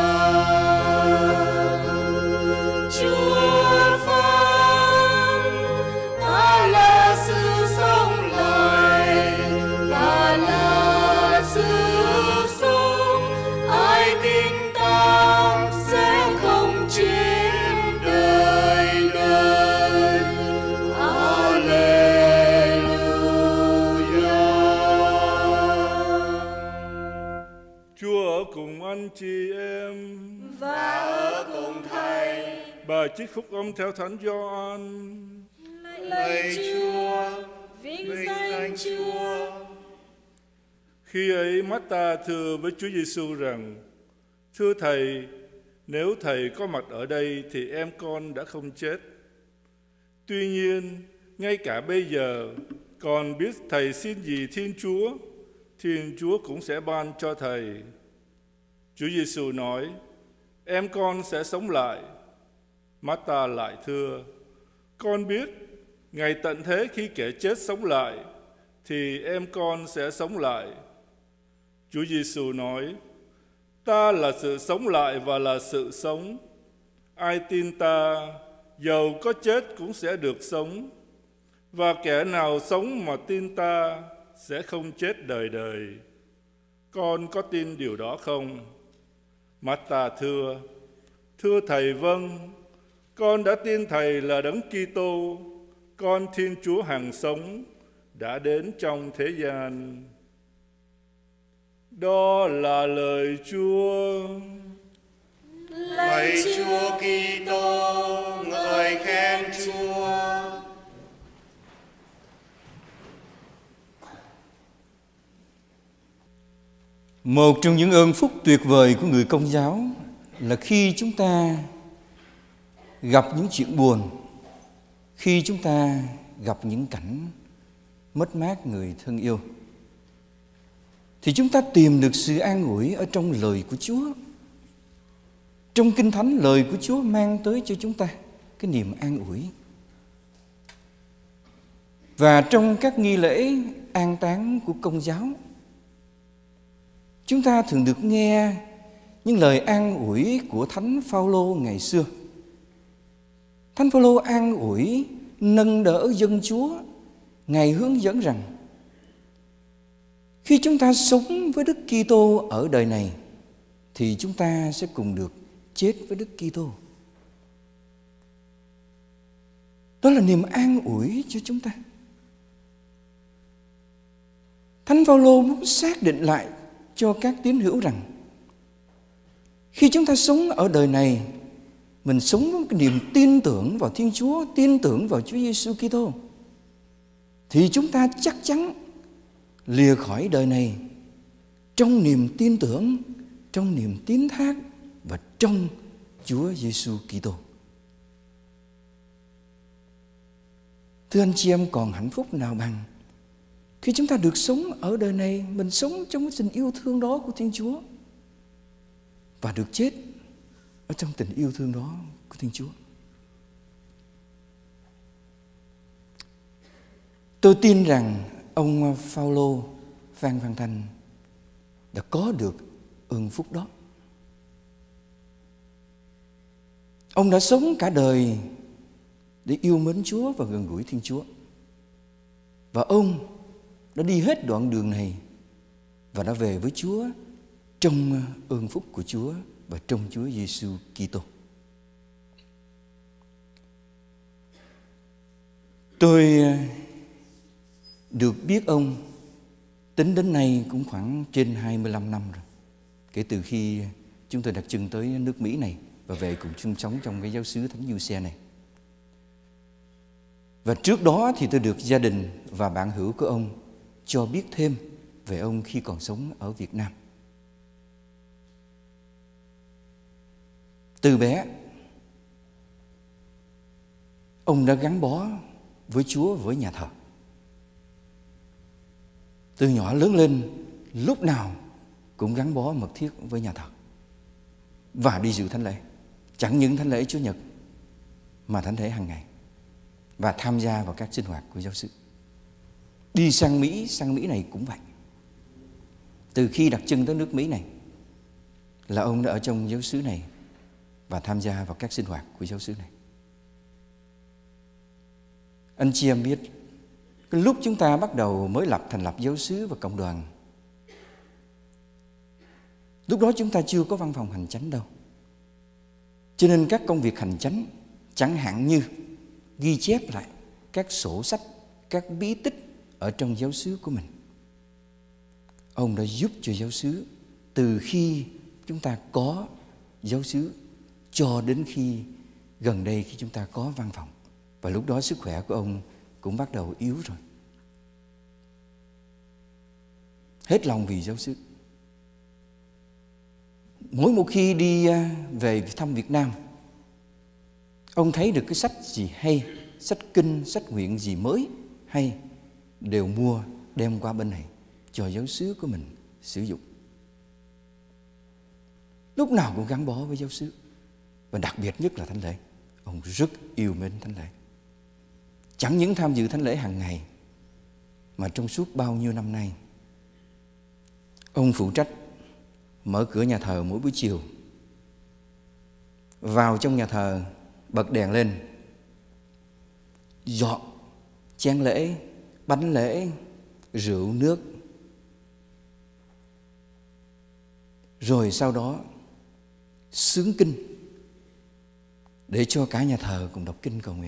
Chúa phán, ta là sự sống lại và là sự sống. Ai tin ta sẽ không chết đời đời. Chúa ở cùng anh chị em Và ở cùng Thầy. Bài trích phúc âm theo Thánh Gioan. Lạy Chúa, vinh danh Chúa. Khi ấy Marta thưa với Chúa Giêsu rằng: Thưa Thầy, nếu Thầy có mặt ở đây thì em con đã không chết. Tuy nhiên, ngay cả bây giờ, con biết thầy xin gì Thiên Chúa, Thiên Chúa cũng sẽ ban cho thầy. Chúa Giêsu nói, em con sẽ sống lại. Marta lại thưa, con biết, ngày tận thế khi kẻ chết sống lại, thì em con sẽ sống lại. Chúa Giêsu nói, ta là sự sống lại và là sự sống. Ai tin ta, dầu có chết cũng sẽ được sống. Và kẻ nào sống mà tin ta sẽ không chết đời đời. Con có tin điều đó không? Marta thưa, thưa thầy vâng, con đã tin thầy là Đấng Kitô, con Thiên Chúa hằng sống, đã đến trong thế gian. Đó là lời Chúa. Lạy Chúa Kitô, ngợi khen Chúa. Một trong những ơn phúc tuyệt vời của người Công giáo là khi chúng ta gặp những chuyện buồn, khi chúng ta gặp những cảnh mất mát người thân yêu, thì chúng ta tìm được sự an ủi ở trong lời của Chúa. Trong Kinh Thánh, lời của Chúa mang tới cho chúng ta cái niềm an ủi. Và trong các nghi lễ an táng của Công giáo, chúng ta thường được nghe những lời an ủi của Thánh Phaolô ngày xưa. Thánh Phaolô an ủi, nâng đỡ dân Chúa. Ngài hướng dẫn rằng khi chúng ta sống với Đức Kitô ở đời này thì chúng ta sẽ cùng được chết với Đức Kitô. Đó là niềm an ủi cho chúng ta. Thánh Phaolô muốn xác định lại cho các tín hữu rằng khi chúng ta sống ở đời này, mình sống với cái niềm tin tưởng vào Thiên Chúa, tin tưởng vào Chúa Giêsu Kitô, thì chúng ta chắc chắn lìa khỏi đời này trong niềm tin tưởng, trong niềm tín thác và trong Chúa Giêsu Kitô. Thưa anh chị em, còn hạnh phúc nào bằng khi chúng ta được sống ở đời này, mình sống trong cái tình yêu thương đó của Thiên Chúa và được chết ở trong tình yêu thương đó của Thiên Chúa. Tôi tin rằng ông Phaolô Phan Văn Thanh đã có được ơn phúc đó. Ông đã sống cả đời để yêu mến Chúa và gần gũi Thiên Chúa. Và ông đã đi hết đoạn đường này và đã về với Chúa trong ơn phúc của Chúa và trong Chúa Giêsu Kitô. Tôi được biết ông tính đến nay cũng khoảng trên hai mươi lăm năm rồi, kể từ khi chúng tôi đặt chân tới nước Mỹ này và về cùng chung sống trong cái giáo xứ Thánh Giuse này. Và trước đó thì tôi được gia đình và bạn hữu của ông cho biết thêm về ông khi còn sống ở Việt Nam. Từ bé, ông đã gắn bó với Chúa, với nhà thờ. Từ nhỏ lớn lên, lúc nào cũng gắn bó mật thiết với nhà thờ và đi dự thánh lễ. Chẳng những thánh lễ Chủ nhật mà thánh lễ hàng ngày, và tham gia vào các sinh hoạt của giáo xứ. Đi sang Mỹ, sang Mỹ này cũng vậy. Từ khi đặt chân tới nước Mỹ này là ông đã ở trong giáo xứ này và tham gia vào các sinh hoạt của giáo xứ này. Anh chị em biết, cái lúc chúng ta bắt đầu mới lập thành lập giáo xứ và cộng đoàn, lúc đó chúng ta chưa có văn phòng hành chánh đâu. Cho nên các công việc hành chánh, chẳng hạn như ghi chép lại các sổ sách, các bí tích ở trong giáo xứ của mình, ông đã giúp cho giáo xứ từ khi chúng ta có giáo xứ cho đến khi gần đây khi chúng ta có văn phòng. Và lúc đó sức khỏe của ông cũng bắt đầu yếu rồi. Hết lòng vì giáo xứ. Mỗi một khi đi về thăm Việt Nam, ông thấy được cái sách gì hay, sách kinh, sách nguyện gì mới hay đều mua đem qua bên này cho giáo xứ của mình sử dụng. Lúc nào cũng gắn bó với giáo xứ. Và đặc biệt nhất là thánh lễ. Ông rất yêu mến thánh lễ. Chẳng những tham dự thánh lễ hàng ngày, mà trong suốt bao nhiêu năm nay, ông phụ trách mở cửa nhà thờ mỗi buổi chiều. Vào trong nhà thờ, bật đèn lên, dọn chén lễ, bánh lễ, rượu, nước. Rồi sau đó xướng kinh để cho cả nhà thờ cùng đọc kinh cầu nguyện.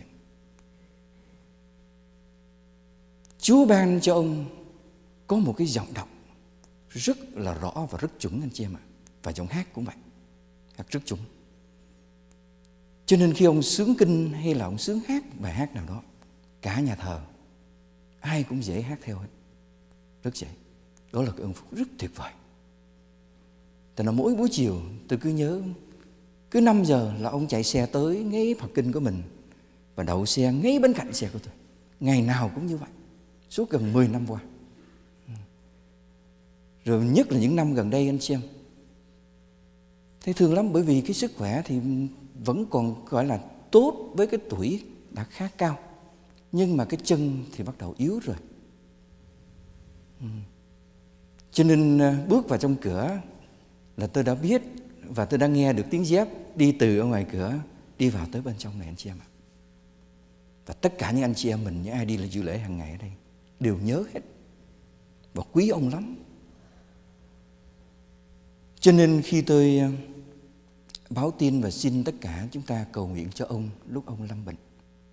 Chúa ban cho ông có một cái giọng đọc rất là rõ và rất chuẩn anh chị em ạ. Và giọng hát cũng vậy, hát rất chuẩn. Cho nên khi ông xướng kinh hay là ông xướng hát bài hát nào đó, cả nhà thờ ai cũng dễ hát theo hết, rất dễ. Đó là cái ơn phúc rất tuyệt vời. Tại là mỗi buổi chiều tôi cứ nhớ, cứ năm giờ là ông chạy xe tới ngay Phật kinh của mình và đậu xe ngay bên cạnh xe của tôi. Ngày nào cũng như vậy, suốt gần mười năm qua. Rồi nhất là những năm gần đây anh xem, thấy thương lắm, bởi vì cái sức khỏe thì vẫn còn gọi là tốt với cái tuổi đã khá cao, nhưng mà cái chân thì bắt đầu yếu rồi. Cho nên bước vào trong cửa là tôi đã biết và tôi đã nghe được tiếng dép đi từ ở ngoài cửa đi vào tới bên trong này anh chị em ạ. Và tất cả những anh chị em mình, những ai đi là dự lễ hàng ngày ở đây đều nhớ hết và quý ông lắm. Cho nên khi tôi báo tin và xin tất cả chúng ta cầu nguyện cho ông lúc ông lâm bệnh,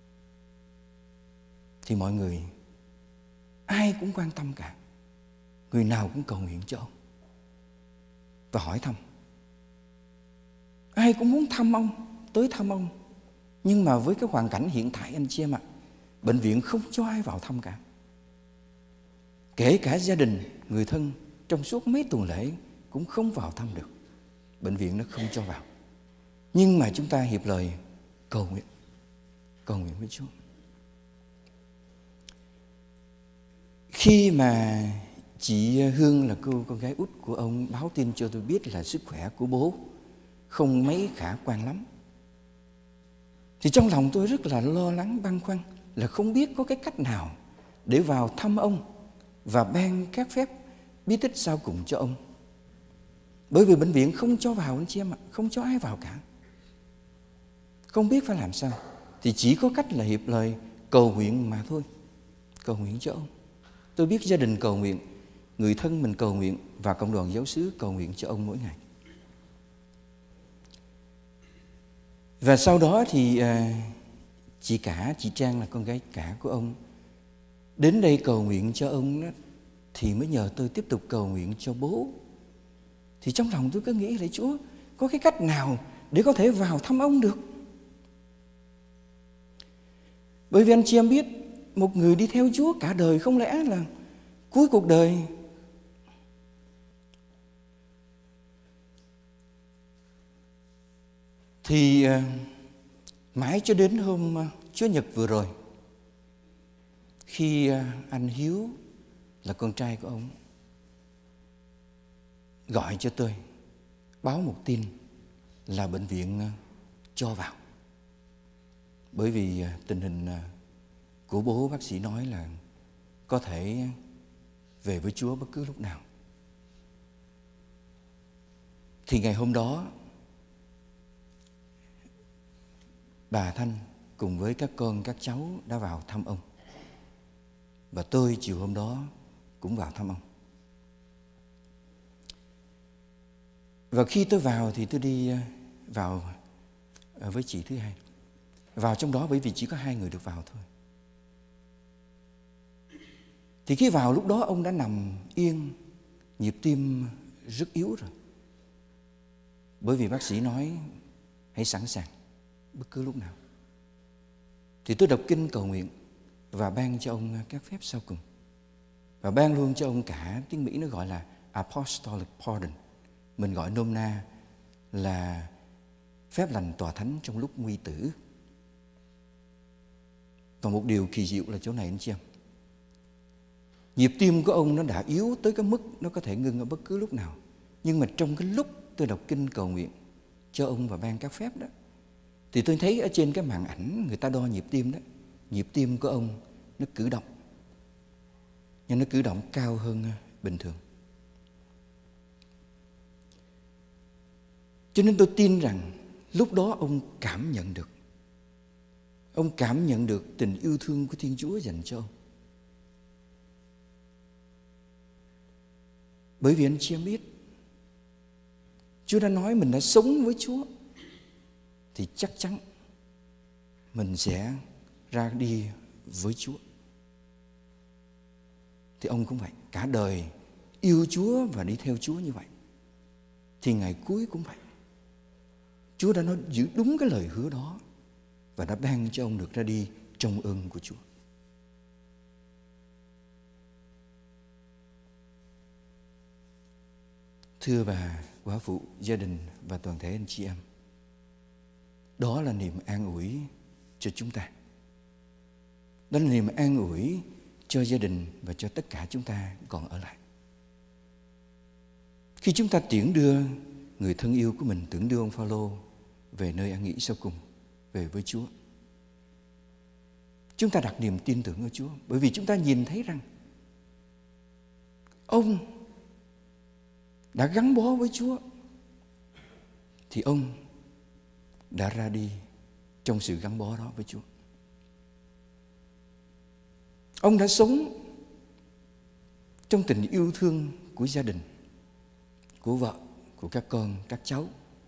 thì mọi người ai cũng quan tâm cả. Người nào cũng cầu nguyện cho ông và hỏi thăm. Ai cũng muốn thăm ông, tới thăm ông. Nhưng mà với cái hoàn cảnh hiện tại anh chị em ạ, bệnh viện không cho ai vào thăm cả. Kể cả gia đình, người thân trong suốt mấy tuần lễ cũng không vào thăm được. Bệnh viện nó không cho vào. Nhưng mà chúng ta hiệp lời cầu nguyện, cầu nguyện với Chúa. Khi mà chị Hương là cô con gái út của ông báo tin cho tôi biết là sức khỏe của bố không mấy khả quan lắm, thì trong lòng tôi rất là lo lắng băn khoăn, là không biết có cái cách nào để vào thăm ông và ban các phép bí tích sau cùng cho ông. Bởi vì bệnh viện không cho vào anh chị em ạ, không cho ai vào cả. Không biết phải làm sao, thì chỉ có cách là hiệp lời cầu nguyện mà thôi. Cầu nguyện cho ông. Tôi biết gia đình cầu nguyện, người thân mình cầu nguyện và cộng đoàn giáo xứ cầu nguyện cho ông mỗi ngày. Và sau đó thì à, chị cả, chị Trang là con gái cả của ông, đến đây cầu nguyện cho ông đó, thì mới nhờ tôi tiếp tục cầu nguyện cho bố. Thì trong lòng tôi cứ nghĩ là Chúa, có cái cách nào để có thể vào thăm ông được? Bởi vì anh chị em biết, một người đi theo Chúa cả đời không lẽ là cuối cuộc đời thì uh, mãi cho đến hôm uh, Chúa Nhật vừa rồi, khi uh, anh Hiếu là con trai của ông gọi cho tôi báo một tin là bệnh viện uh, cho vào. Bởi vì uh, tình hình uh, của bố bác sĩ nói là có thể về với Chúa bất cứ lúc nào. Thì ngày hôm đó bà Thanh cùng với các con các cháu đã vào thăm ông. Và tôi chiều hôm đó cũng vào thăm ông. Và khi tôi vào thì tôi đi vào với chị thứ hai. Vào trong đó bởi vì chỉ có hai người được vào thôi. Thì khi vào lúc đó ông đã nằm yên, nhịp tim rất yếu rồi. Bởi vì bác sĩ nói hãy sẵn sàng bất cứ lúc nào. Thì tôi đọc kinh cầu nguyện và ban cho ông các phép sau cùng. Và ban luôn cho ông cả, tiếng Mỹ nó gọi là Apostolic Pardon. Mình gọi nôm na là phép lành tòa thánh trong lúc nguy tử. Và một điều kỳ diệu là chỗ này anh chị em. Nhịp tim của ông nó đã yếu tới cái mức nó có thể ngưng ở bất cứ lúc nào. Nhưng mà trong cái lúc tôi đọc kinh cầu nguyện cho ông và ban các phép đó, thì tôi thấy ở trên cái màn ảnh người ta đo nhịp tim đó, nhịp tim của ông nó cử động, nhưng nó cử động cao hơn bình thường. Cho nên tôi tin rằng lúc đó ông cảm nhận được, ông cảm nhận được tình yêu thương của Thiên Chúa dành cho ông. Bởi vì anh chị em biết, Chúa đã nói mình đã sống với Chúa, thì chắc chắn mình sẽ ra đi với Chúa. Thì ông cũng vậy, cả đời yêu Chúa và đi theo Chúa như vậy, thì ngày cuối cũng vậy. Chúa đã nói giữ đúng cái lời hứa đó và đã ban cho ông được ra đi trong ơn của Chúa. Thưa bà, quả phụ, gia đình và toàn thể anh chị em, đó là niềm an ủi cho chúng ta. Đó là niềm an ủi cho gia đình và cho tất cả chúng ta còn ở lại. Khi chúng ta tiễn đưa người thân yêu của mình, tiễn đưa ông Phaolô về nơi an nghỉ sau cùng, về với Chúa, chúng ta đặt niềm tin tưởng ở Chúa. Bởi vì chúng ta nhìn thấy rằng ông đã gắn bó với Chúa, thì ông đã ra đi trong sự gắn bó đó với Chúa. Ông đã sống trong tình yêu thương của gia đình, của vợ, của các con, các cháu.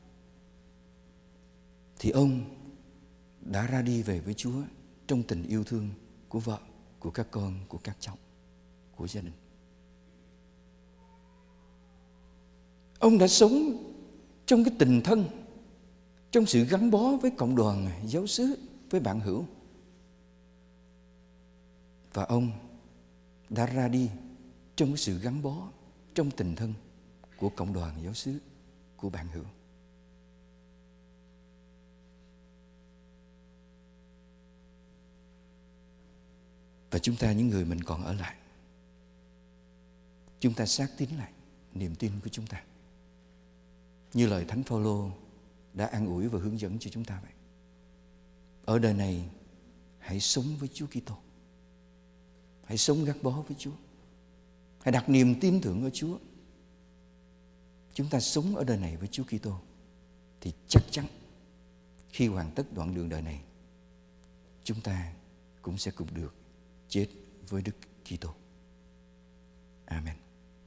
Thì ông đã ra đi về với Chúa trong tình yêu thương của vợ, của các con, của các cháu, của gia đình. Ông đã sống trong cái tình thân, trong sự gắn bó với cộng đoàn giáo xứ, với bạn hữu. Và ông đã ra đi trong cái sự gắn bó, trong tình thân của cộng đoàn giáo xứ, của bạn hữu. Và chúng ta, những người mình còn ở lại, chúng ta xác tín lại niềm tin của chúng ta, như lời Thánh Phaolô đã an ủi và hướng dẫn cho chúng ta vậy. Ở đời này hãy sống với Chúa Kitô, hãy sống gắn bó với Chúa, hãy đặt niềm tin tưởng ở Chúa. Chúng ta sống ở đời này với Chúa Kitô, thì chắc chắn khi hoàn tất đoạn đường đời này, chúng ta cũng sẽ cùng được chết với Đức Kitô. Amen.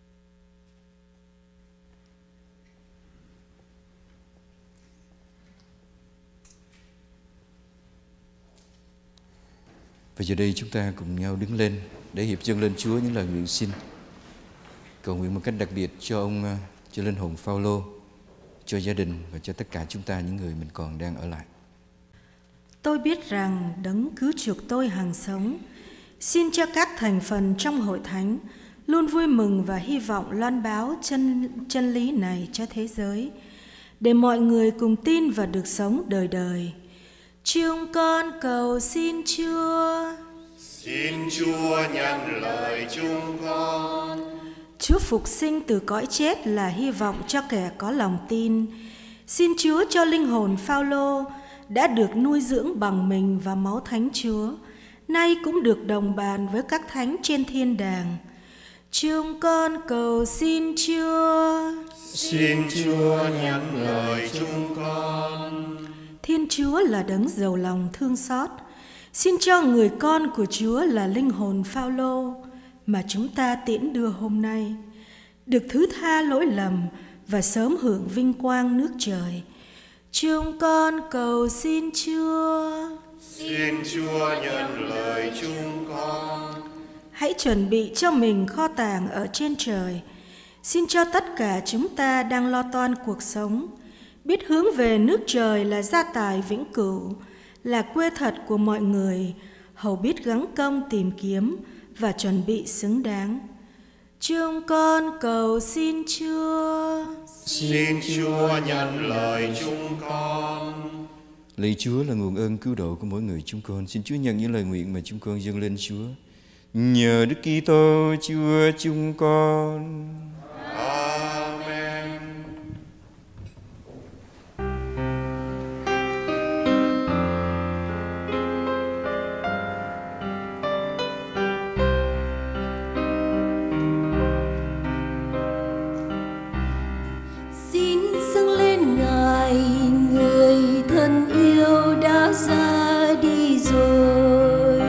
Và giờ đây chúng ta cùng nhau đứng lên để hiệp dâng lên Chúa những lời nguyện xin. Cầu nguyện một cách đặc biệt cho ông, cho linh hồn Phaolô, cho gia đình và cho tất cả chúng ta, những người mình còn đang ở lại. Tôi biết rằng Đấng cứu chuộc tôi hằng sống. Xin cho các thành phần trong hội thánh luôn vui mừng và hy vọng loan báo chân, chân lý này cho thế giới, để mọi người cùng tin và được sống đời đời. Chúng con cầu xin Chúa. Xin Chúa nhận lời chúng con. Chúa phục sinh từ cõi chết là hy vọng cho kẻ có lòng tin. Xin Chúa cho linh hồn Phaolô đã được nuôi dưỡng bằng mình và máu Thánh Chúa, nay cũng được đồng bàn với các thánh trên thiên đàng. Chúng con cầu xin Chúa. Xin Chúa nhận lời chúng con. Thiên Chúa là đấng giàu lòng thương xót. Xin cho người con của Chúa là linh hồn Phaolô mà chúng ta tiễn đưa hôm nay được thứ tha lỗi lầm và sớm hưởng vinh quang nước trời. Chúng con cầu xin Chúa. Xin Chúa nhận lời chúng con. Hãy chuẩn bị cho mình kho tàng ở trên trời. Xin cho tất cả chúng ta đang lo toan cuộc sống biết hướng về nước trời là gia tài vĩnh cửu, là quê thật của mọi người, hầu biết gắng công tìm kiếm và chuẩn bị xứng đáng. Chúng con cầu xin Chúa. Xin Chúa nhận lời chúng con. Lạy Chúa là nguồn ơn cứu độ của mỗi người chúng con. Xin Chúa nhận những lời nguyện mà chúng con dâng lên Chúa. Nhờ Đức Kitô Chúa chúng con. Amen. Xin dâng lên Ngài, người thân yêu đã ra đi rồi.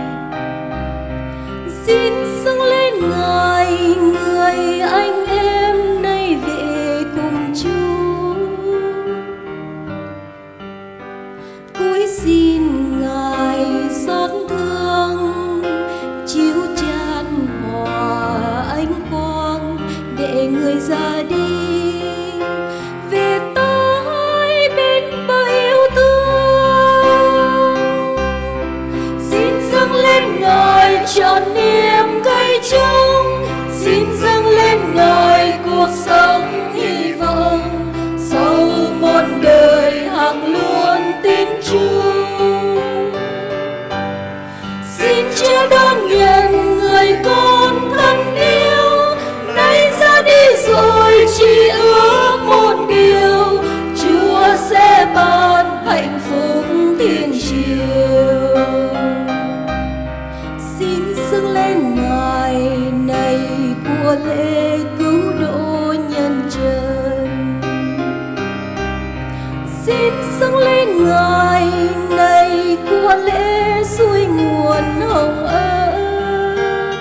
Xin dâng lên Ngài, người anh em nay về cùng Chúa. Cúi xin Ngài xót thương, chiếu chan hòa ánh quang để người ra đi về tới bên bờ yêu thương. Xin dâng lên Ngài trọn niềm cây chung, xin dâng lên Ngài cuộc sống hy vọng, sau một đời hằng luôn tin chung. Xin Chúa đón nhận người con thân yêu, nay ra đi rồi chỉ ước một điều, Chúa sẽ ban hạnh phúc thiên triều. Xin dâng lên Ngài này của lễ cứu độ nhân trần. Xin dâng lên Ngài này của lễ suối nguồn hồng ân.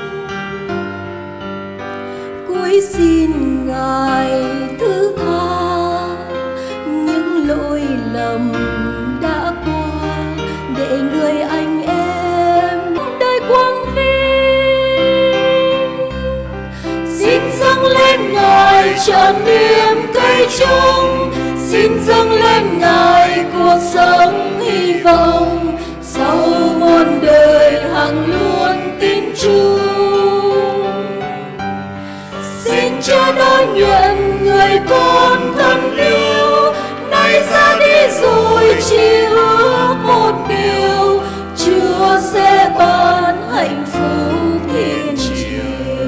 Cúi xin Ngài thứ tha những lỗi lầm đã qua, để người anh em đời quang vinh. Xin dâng lên Ngài trọn niềm cây chung, xin dâng lên Ngài cuộc sống hy vọng, sau muôn đời hằng luôn tin chung. Xin Chúa đón nhận người con thân yêu, nay ra đi rồi chỉ ước một điều, Chúa sẽ ban hạnh phúc thiên triều.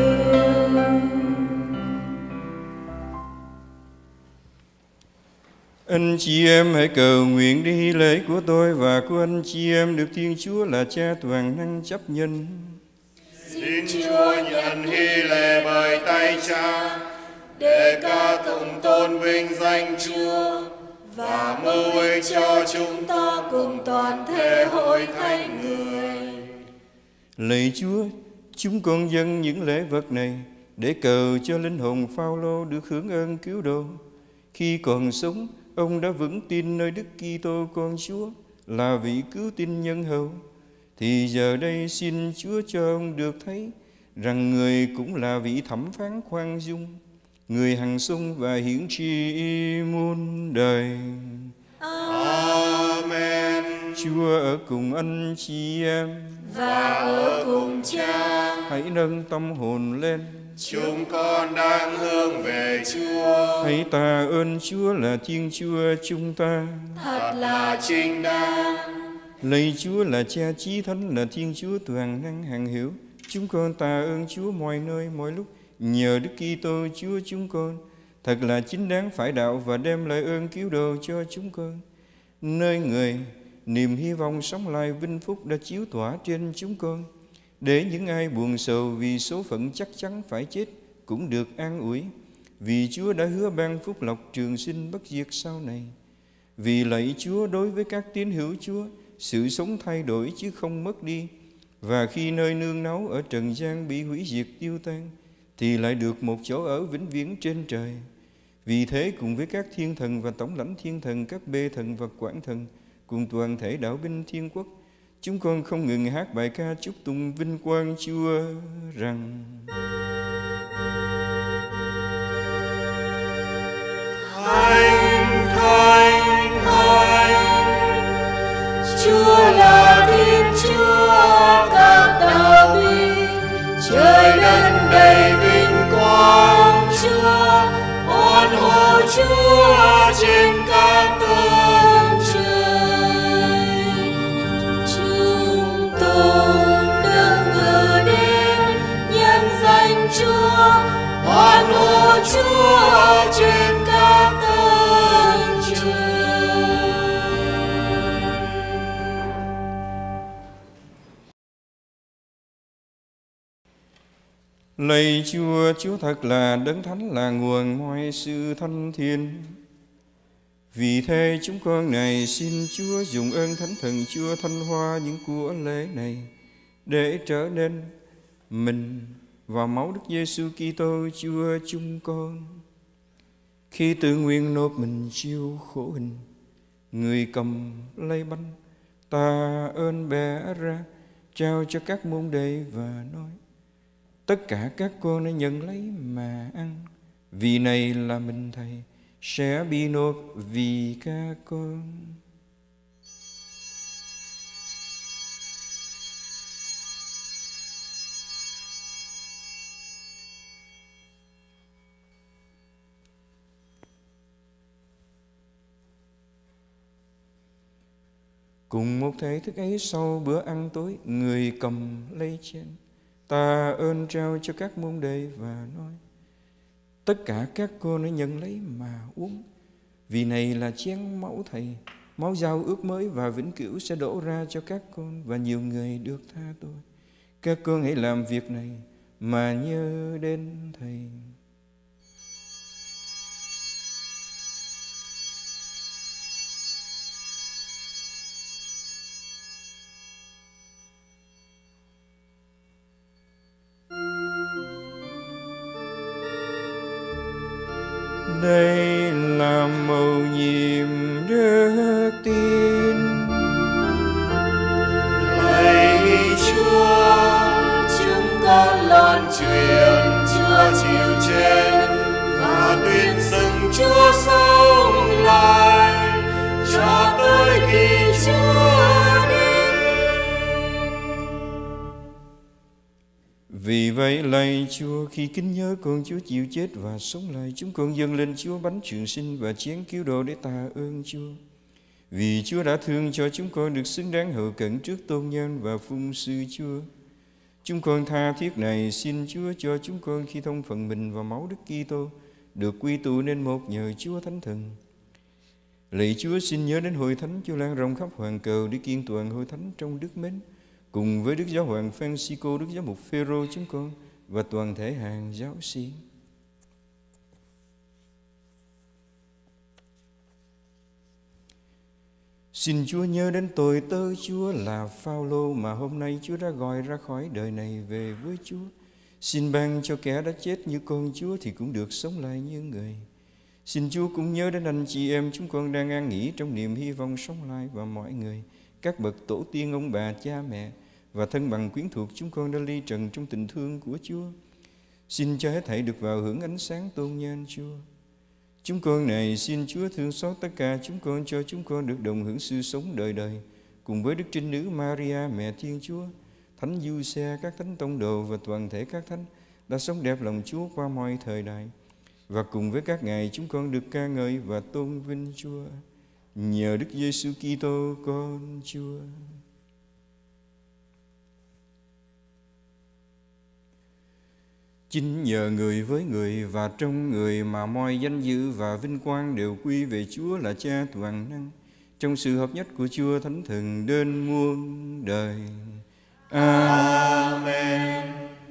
Anh chị em hãy cầu nguyện đi lễ của tôi và của anh chị em được Thiên Chúa là Cha toàn năng chấp nhận. Xin Chúa nhận hy lễ bởi tay Cha, để ca tụng tôn vinh danh Chúa và mưu ích cho chúng ta cùng toàn thể hội thánh người. Lạy Chúa, chúng con dâng những lễ vật này để cầu cho linh hồn Phao-lô được hưởng ơn cứu độ. Khi còn sống, ông đã vững tin nơi Đức Kitô con Chúa là vị cứu tinh nhân hậu. Thì giờ đây xin Chúa cho ông được thấy rằng người cũng là vị thẩm phán khoan dung, người hằng sống và hiển tri muôn đời. Amen. Chúa ở cùng anh chị em Và ở cùng Cha. hãy nâng tâm hồn lên. Chúng con đang hướng về Chúa, Hãy tạ ơn Chúa là Thiên Chúa chúng ta. Thật là chính đáng. Lạy Chúa là Cha chí thánh, là Thiên Chúa toàn năng hằng hiểu. Chúng con tạ ơn Chúa mọi nơi mọi lúc nhờ Đức Kitô Chúa chúng con. Thật là chính đáng phải đạo và đem lại ơn cứu độ cho chúng con. Nơi người, niềm hy vọng sống lại vinh phúc đã chiếu tỏa trên chúng con, để những ai buồn sầu vì số phận chắc chắn phải chết cũng được an ủi, vì Chúa đã hứa ban phúc lộc trường sinh bất diệt sau này. Vì lạy Chúa, đối với các tín hữu Chúa, sự sống thay đổi chứ không mất đi, và khi nơi nương náu ở trần gian bị hủy diệt tiêu tan, thì lại được một chỗ ở vĩnh viễn trên trời. Vì thế cùng với các thiên thần và tổng lãnh thiên thần, các bê thần và quản thần, cùng toàn thể đạo binh thiên quốc, chúng con không ngừng hát bài ca chúc tụng vinh quang Chúa rằng: Thánh, Thánh, Thánh, Chúa là Thiên Chúa các đạo binh, trời đất đầy vinh quang Chúa, hoan hô Chúa trên các tầng trời. Lạy Chúa, Chúa thật là đấng thánh, là nguồn mọi sự thánh thiện. Vì thế chúng con này xin Chúa dùng ơn Thánh Thần Chúa thanh hóa những của lễ này để trở nên mình và máu Đức Giêsu Kitô Chúa chúng con. Khi tự nguyện nộp mình chịu khổ hình, người cầm lấy bánh, ta ơn bẻ ra, trao cho các môn đệ và nói: tất cả các con hãy nhận lấy mà ăn, vì này là mình Thầy sẽ bị nộp vì các con. Cùng một thể thức ấy, sau bữa ăn tối, người cầm lấy chén, ta ơn trao cho các môn đệ và nói: tất cả các con hãy nhận lấy mà uống, vì này là chén máu Thầy, máu giao ước mới và vĩnh cửu sẽ đổ ra cho các con và nhiều người được tha tội. Các con hãy làm việc này mà nhớ đến Thầy. Đây là mầu nhiệm đức tin. Lạy Chúa, chúng con loan truyền Chúa chịu chết và tuyên xưng Chúa sống lại cho tới khi Chúa đến. Vì vậy lạy Chúa, khi kính nhớ con Chúa chịu chết và sống lại, chúng con dâng lên Chúa bánh trường sinh và chén cứu độ để tạ ơn Chúa. Vì Chúa đã thương cho chúng con được xứng đáng hầu cận trước tôn nhân và phụng sự Chúa. Chúng con tha thiết này xin Chúa cho chúng con khi thông phần mình và máu Đức Kitô được quy tụ nên một nhờ Chúa Thánh Thần. Lạy Chúa, xin nhớ đến hội thánh Chúa lan rộng khắp hoàn cầu để kiên toàn hội thánh trong đức mến, cùng với Đức Giáo hoàng Francisco, Đức Giám mục Phêrô chúng con và toàn thể hàng giáo sĩ. Xin Chúa nhớ đến tội tớ Chúa là Phao-lô mà hôm nay Chúa đã gọi ra khỏi đời này về với Chúa. Xin ban cho kẻ đã chết như con Chúa thì cũng được sống lại như người. Xin Chúa cũng nhớ đến anh chị em chúng con đang an nghỉ trong niềm hy vọng sống lại và mọi người, các bậc tổ tiên ông bà cha mẹ và thân bằng quyến thuộc chúng con đã ly trần trong tình thương của Chúa. Xin cho hết thảy được vào hưởng ánh sáng tôn nhan Chúa. Chúng con này xin Chúa thương xót tất cả chúng con, cho chúng con được đồng hưởng sự sống đời đời cùng với Đức Trinh Nữ Maria mẹ Thiên Chúa, Thánh Giuse, các thánh tông đồ và toàn thể các thánh đã sống đẹp lòng Chúa qua mọi thời đại. Và cùng với các ngài chúng con được ca ngợi và tôn vinh Chúa nhờ Đức Giêsu Kitô con Chúa. Chính nhờ người với người và trong người mà mọi danh dự và vinh quang đều quy về Chúa là Cha toàn năng, trong sự hợp nhất của Chúa Thánh Thần đến muôn đời. Amen.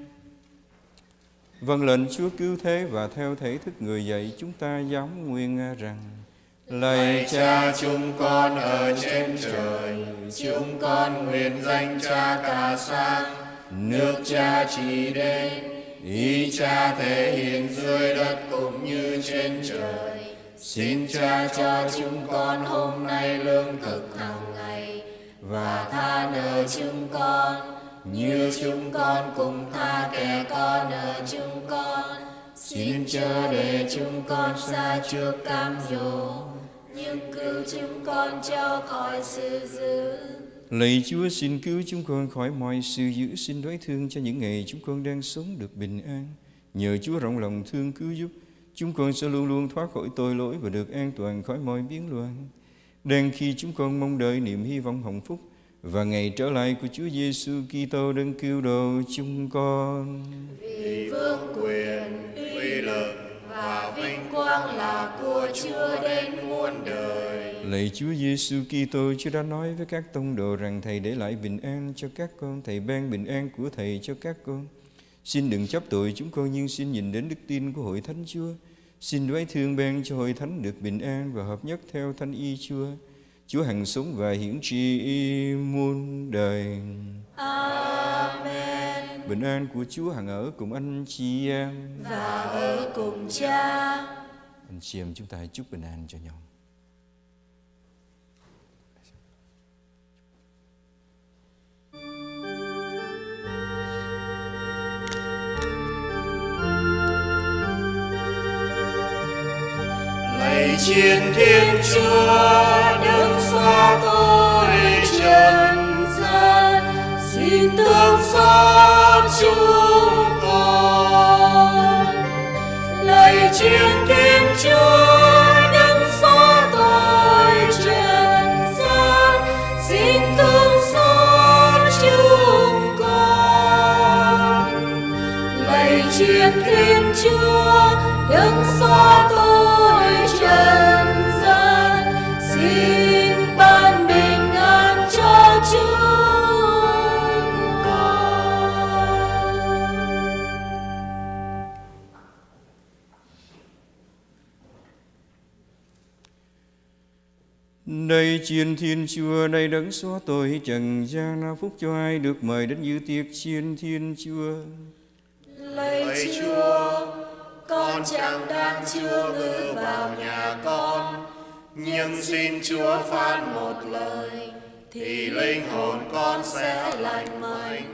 Vâng lệnh Chúa cứu thế và theo thể thức người dạy, chúng ta dám nguyện rằng: Lạy Cha chúng con ở trên trời, chúng con nguyện danh Cha ca sáng, nước Cha trị đến, ý Cha thể hiện dưới đất cũng như trên trời. Xin Cha cho chúng con hôm nay lương thực hàng ngày, và tha nợ chúng con như chúng con cũng tha kẻ có nợ chúng con. Xin chớ để chúng con sa trước cám dỗ, nhưng cứu chúng con cho khỏi sự dữ. Lạy Chúa, xin cứu chúng con khỏi mọi sự dữ, xin đối thương cho những ngày chúng con đang sống được bình an. Nhờ Chúa rộng lòng thương cứu giúp, chúng con sẽ luôn luôn thoát khỏi tội lỗi và được an toàn khỏi mọi biến loạn. Đang khi chúng con mong đợi niềm hy vọng hạnh phúc và ngày trở lại của Chúa Giêsu Kitô đấng cứu độ chúng con. Vì vương quyền, uy lực và vinh quang là của Chúa đến muôn đời. Lạy Chúa Giêsu Kitô, Chúa đã nói với các tông đồ rằng Thầy để lại bình an cho các con, Thầy ban bình an của Thầy cho các con. Xin đừng chấp tội chúng con, nhưng xin nhìn đến đức tin của hội thánh Chúa. Xin đoái thương ban cho hội thánh được bình an và hợp nhất theo thánh ý Chúa. Chúa hằng sống và hiển trị muôn đời. Amen. Bình an của Chúa hằng ở cùng anh chị em Và ở cùng Cha. Anh chị em chúng ta hãy chúc bình an cho nhau. Lạy chiến Thiên Chúa, đấng xóa tội trần gian, xin thương xót chúng con. Lạy chiến Thiên Chúa, đấng xóa tội trần gian, xin thương xót chúng con. Lạy chiến Thiên Chúa, đấng xóa tội trần gian, xin ban bình an cho chúng con. Đây chiên Thiên Chúa, đây đấng xóa tội trần gian, phúc cho ai được mời đến dự tiệc chiên Thiên Chúa. Lạy Chúa, con chẳng đang chưa bước vào nhà con, nhưng xin Chúa phán một lời, thì linh hồn con sẽ lành mạnh.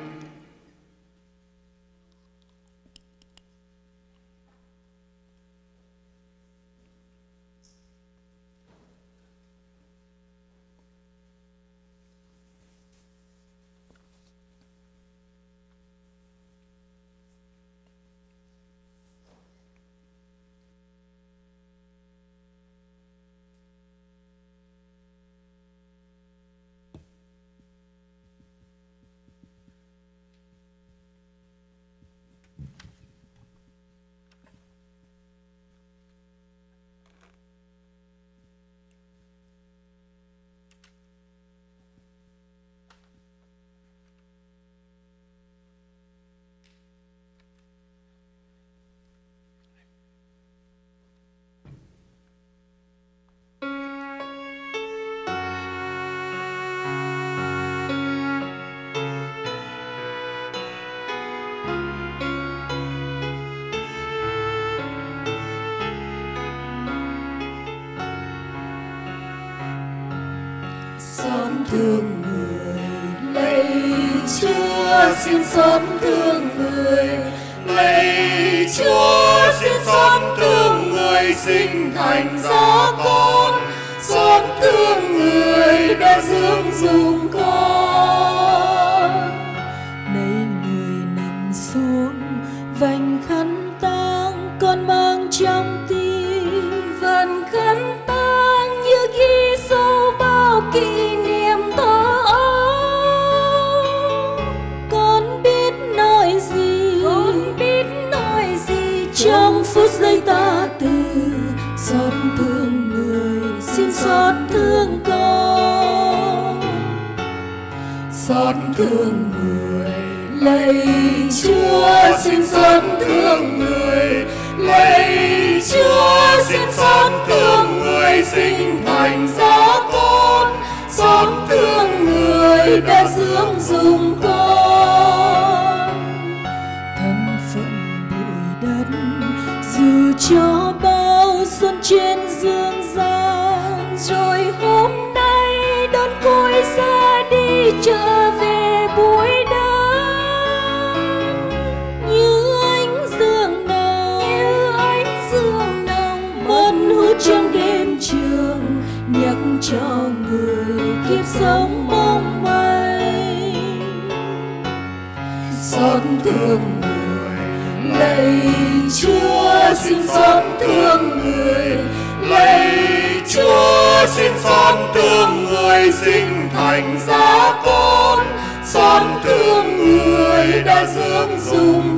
Xót thương người, lạy Chúa xin xót thương người, Lạy Chúa xin xót thương người sinh thành ra con, xót thương người đã dưỡng dùng con. Này người nằm xuống vành khăn tang, con mang trong tim vành khăn tang như ghi sâu bao kỷ niệm thơ ấu. Con biết nói gì, con biết nói gì trong phút giây ta từ xót thương người, xin xót thương con. Xót thương người, lạy Chúa xin xót thương người, lạy Chúa xin xót thương người sinh thành ra con, xót thương người đã dưỡng dùng con. Thân phận bụi đất dù cho bao xuân trên dương gian, rồi hôm nay đón cối ra đi trở về bụi đất. Như ánh dương nồng, như ánh dương nồng mơn hút trong đêm trường, nhắc cho người kiếp sống mong manh. Xót thương người, lạy Chúa xin xót thương người, Lạy Chúa xin xót thương người sinh thành ra con, xót thương người đã dưỡng dùng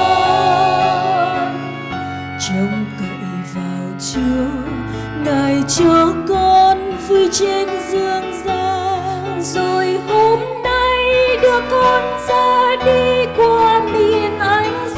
con. trông cậy vào Chúa, Ngài cho con vui trên dương gian, rồi hôm nay đưa con ra đi qua miền ánh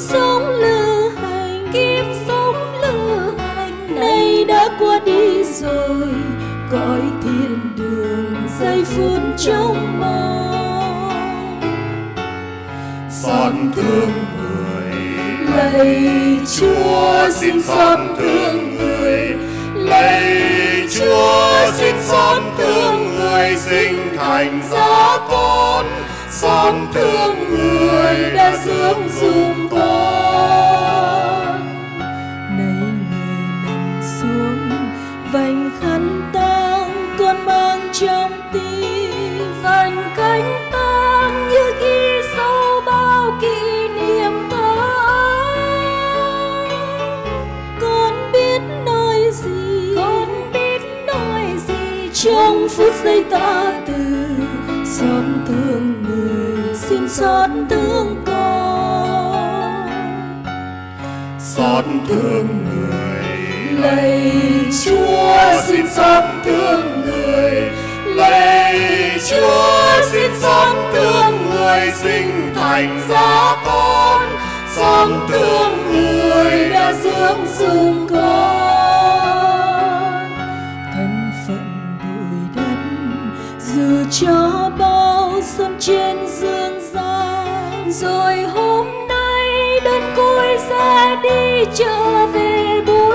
sống lữ hành, kiếp sống lữ hành này đã qua đi rồi, cõi thiên đường giây phút trông mong. Xót thương người, Lạy Chúa xin xót thương người, lạy Chúa xin xót thương người sinh thành ra con, xót thương người đã dưỡng dùm con. Này người nằm xuống vành khăn tang, con mang trong tim vành cánh tang như ghi sâu bao kỷ niệm thơ ấu. Con biết nói gì, con biết nói gì trong phút giây ta từ, xót thương người xin xót thương con. Xót thương người, Lạy Chúa xin xót thương người, lạy Chúa xin xót thương người sinh thành ra con, xót thương người đã dưỡng dùm con. Thân phận bụi đất dù cho bao xuân trên dương gian, rồi hôm nay đơn côi ra đi trở về bụi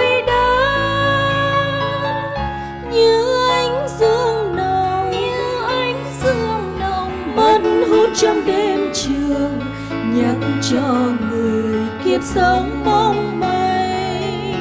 đất. Như ánh dương nồng, như ánh dương nồng mất hút trong đêm trường, nhắc cho người kiếp sống mong manh.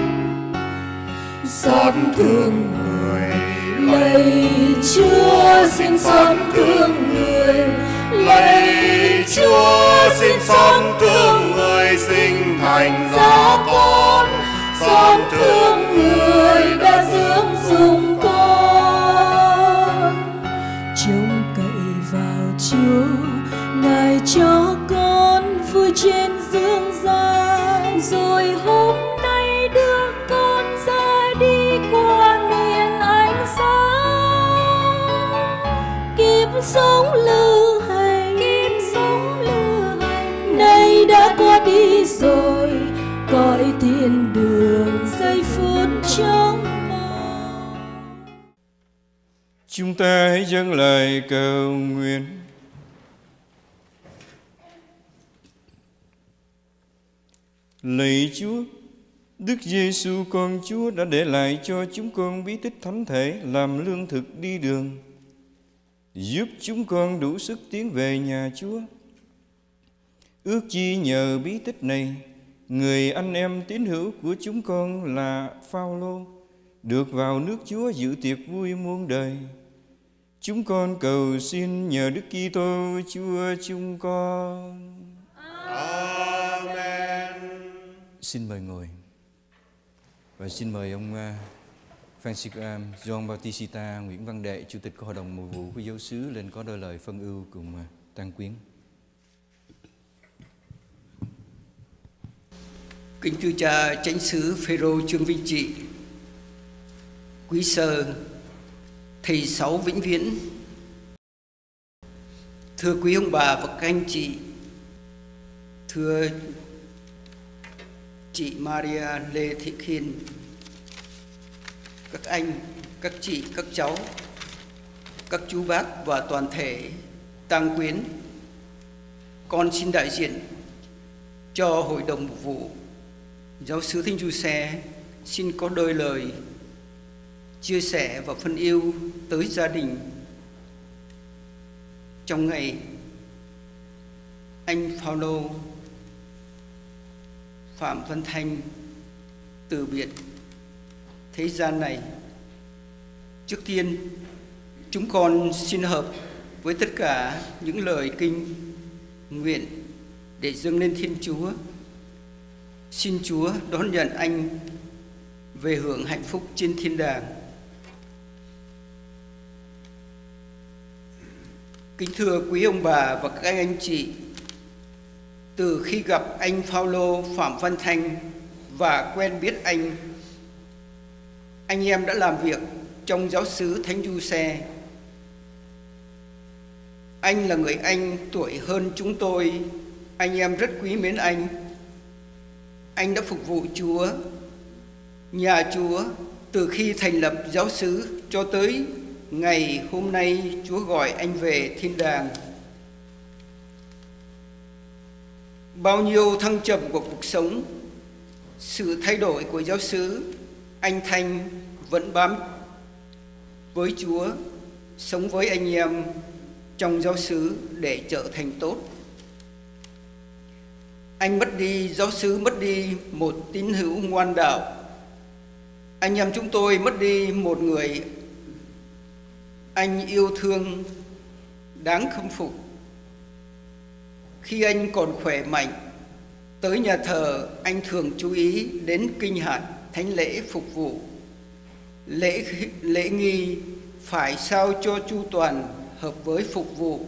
Xót thương người, Lạy Chúa xin xót thương người, lạy Chúa xin xót thương người sinh thành ra con, xót thương người đã dưỡng dùm con. Trông cậy vào Chúa, Ngài cho con vui trên dương gian, rồi hôm nay đưa con ra đi qua miền ánh sáng. Kiếp sống lữ hành, kiếp sống lữ hành này đã qua đi rồi, cõi thiên đường giây phút trông mong. Chúng ta hãy dâng lời cầu nguyện. Lạy Chúa, Đức Giêsu con Chúa đã để lại cho chúng con bí tích thánh thể làm lương thực đi đường, giúp chúng con đủ sức tiến về nhà Chúa. Ước chi nhờ bí tích này, người anh em tín hữu của chúng con là Phao-lô được vào nước Chúa dự tiệc vui muôn đời. Chúng con cầu xin nhờ Đức Kitô Chúa chúng con. Amen. Xin mời ngồi. Và xin mời ông Francisco John Bautista Nguyễn Văn Đệ, Chủ tịch Hội đồng Mùa vụ của Giáo xứ lên có đôi lời phân ưu cùng tang quyến. Kính thưa cha Chánh xứ Phêrô Trương Vinh Trị, quý sơ thầy Sáu vĩnh viễn, thưa quý ông bà và các anh chị, thưa chị Maria Lê Thị Khiên, các anh, các chị, các cháu, các chú bác và toàn thể tang quyến, con xin đại diện cho Hội đồng Mục vụ Giáo xứ Thánh Giuse xin có đôi lời chia sẻ và phân yêu tới gia đình trong ngày anh Phao-lô Phạm Văn Thanh từ biệt thế gian này. Trước tiên, chúng con xin hợp với tất cả những lời kinh nguyện để dâng lên Thiên Chúa. Xin Chúa đón nhận anh về hưởng hạnh phúc trên thiên đàng. Kính thưa quý ông bà và các anh chị, từ khi gặp anh Phao-lô Phạm Văn Thanh và quen biết anh, anh em đã làm việc trong giáo xứ Thánh Giuse. Anh là người anh tuổi hơn chúng tôi Anh em rất quý mến anh. Anh đã phục vụ Chúa, nhà Chúa từ khi thành lập giáo xứ cho tới ngày hôm nay Chúa gọi anh về thiên đàng. Bao nhiêu thăng trầm của cuộc sống, sự thay đổi của giáo xứ, anh Thanh vẫn bám với Chúa, sống với anh em trong giáo xứ để trở thành tốt. Anh mất đi, giáo xứ mất đi một tín hữu ngoan đạo. Anh em chúng tôi mất đi một người anh yêu thương đáng khâm phục. Khi anh còn khỏe mạnh, tới nhà thờ anh thường chú ý đến kinh hạt, thánh lễ phục vụ. Lễ, lễ nghi phải sao cho chu toàn, hợp với phục vụ.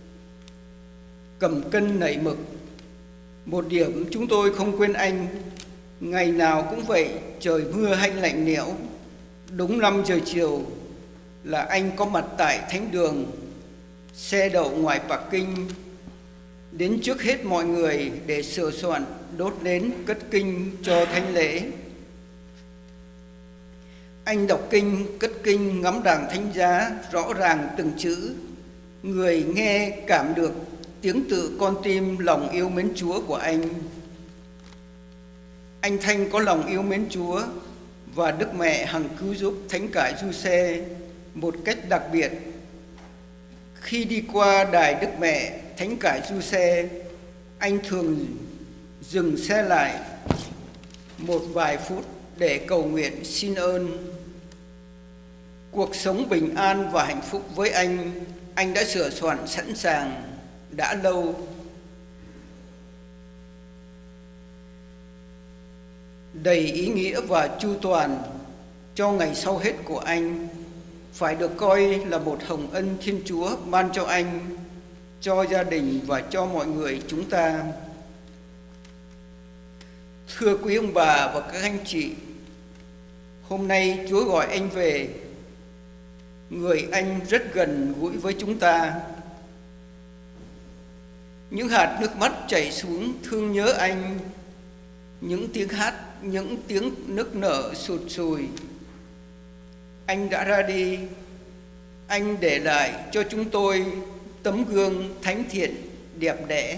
Cầm cân nảy mực. Một điểm chúng tôi không quên anh, ngày nào cũng vậy, trời mưa hay lạnh lẽo, đúng năm giờ chiều là anh có mặt tại thánh đường, xe đậu ngoài parking, đến trước hết mọi người để sửa soạn, đốt nến, cất kinh cho thánh lễ. Anh đọc kinh, cất kinh, ngắm đàn thánh giá, rõ ràng từng chữ. Người nghe cảm được tiếng tự con tim lòng yêu mến Chúa của anh. Anh Thanh có lòng yêu mến Chúa và Đức Mẹ hằng cứu giúp Thánh Cả Giuse một cách đặc biệt. Khi đi qua đài Đức Mẹ Thánh Cả Giuse, anh thường dừng xe lại một vài phút để cầu nguyện xin ơn. Cuộc sống bình an và hạnh phúc với anh, anh đã sửa soạn sẵn sàng đã lâu. Đầy ý nghĩa và chu toàn cho ngày sau hết của anh, phải được coi là một hồng ân Thiên Chúa ban cho anh, cho gia đình và cho mọi người chúng ta. Thưa quý ông bà và các anh chị, hôm nay Chúa gọi anh về. Người anh rất gần gũi với chúng ta. Những hạt nước mắt chảy xuống thương nhớ anh, những tiếng hát, những tiếng nức nở sụt sùi. Anh đã ra đi, anh để lại cho chúng tôi tấm gương thánh thiện đẹp đẽ.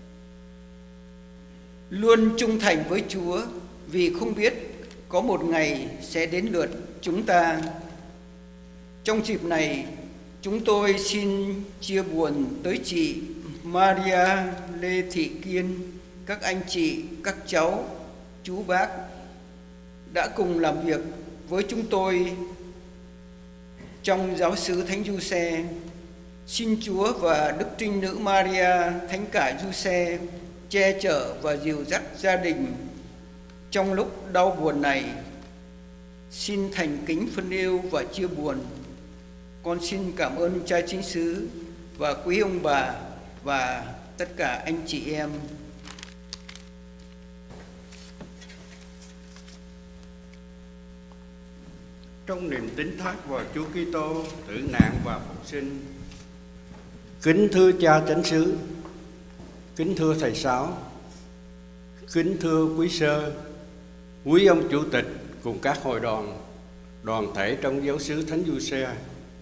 Luôn trung thành với Chúa, vì không biết có một ngày sẽ đến lượt chúng ta. Trong dịp này, chúng tôi xin chia buồn tới chị Maria Lê Thị Kiên, các anh chị, các cháu, chú bác đã cùng làm việc với chúng tôi trong giáo xứ Thánh Giuse. Xin Chúa và Đức Trinh Nữ Maria Thánh Cả Giuse che chở và dìu dắt gia đình trong lúc đau buồn này. Xin thành kính phân yêu và chia buồn. Con xin cảm ơn cha chính xứ và quý ông bà và tất cả anh chị em. Trong niềm tín thác vào Chúa Kitô tử nạn và phục sinh. Kính thưa cha chánh xứ, kính thưa thầy Sáu, kính thưa quý sơ, quý ông chủ tịch cùng các hội đoàn, đoàn thể trong giáo xứ Thánh Giuse.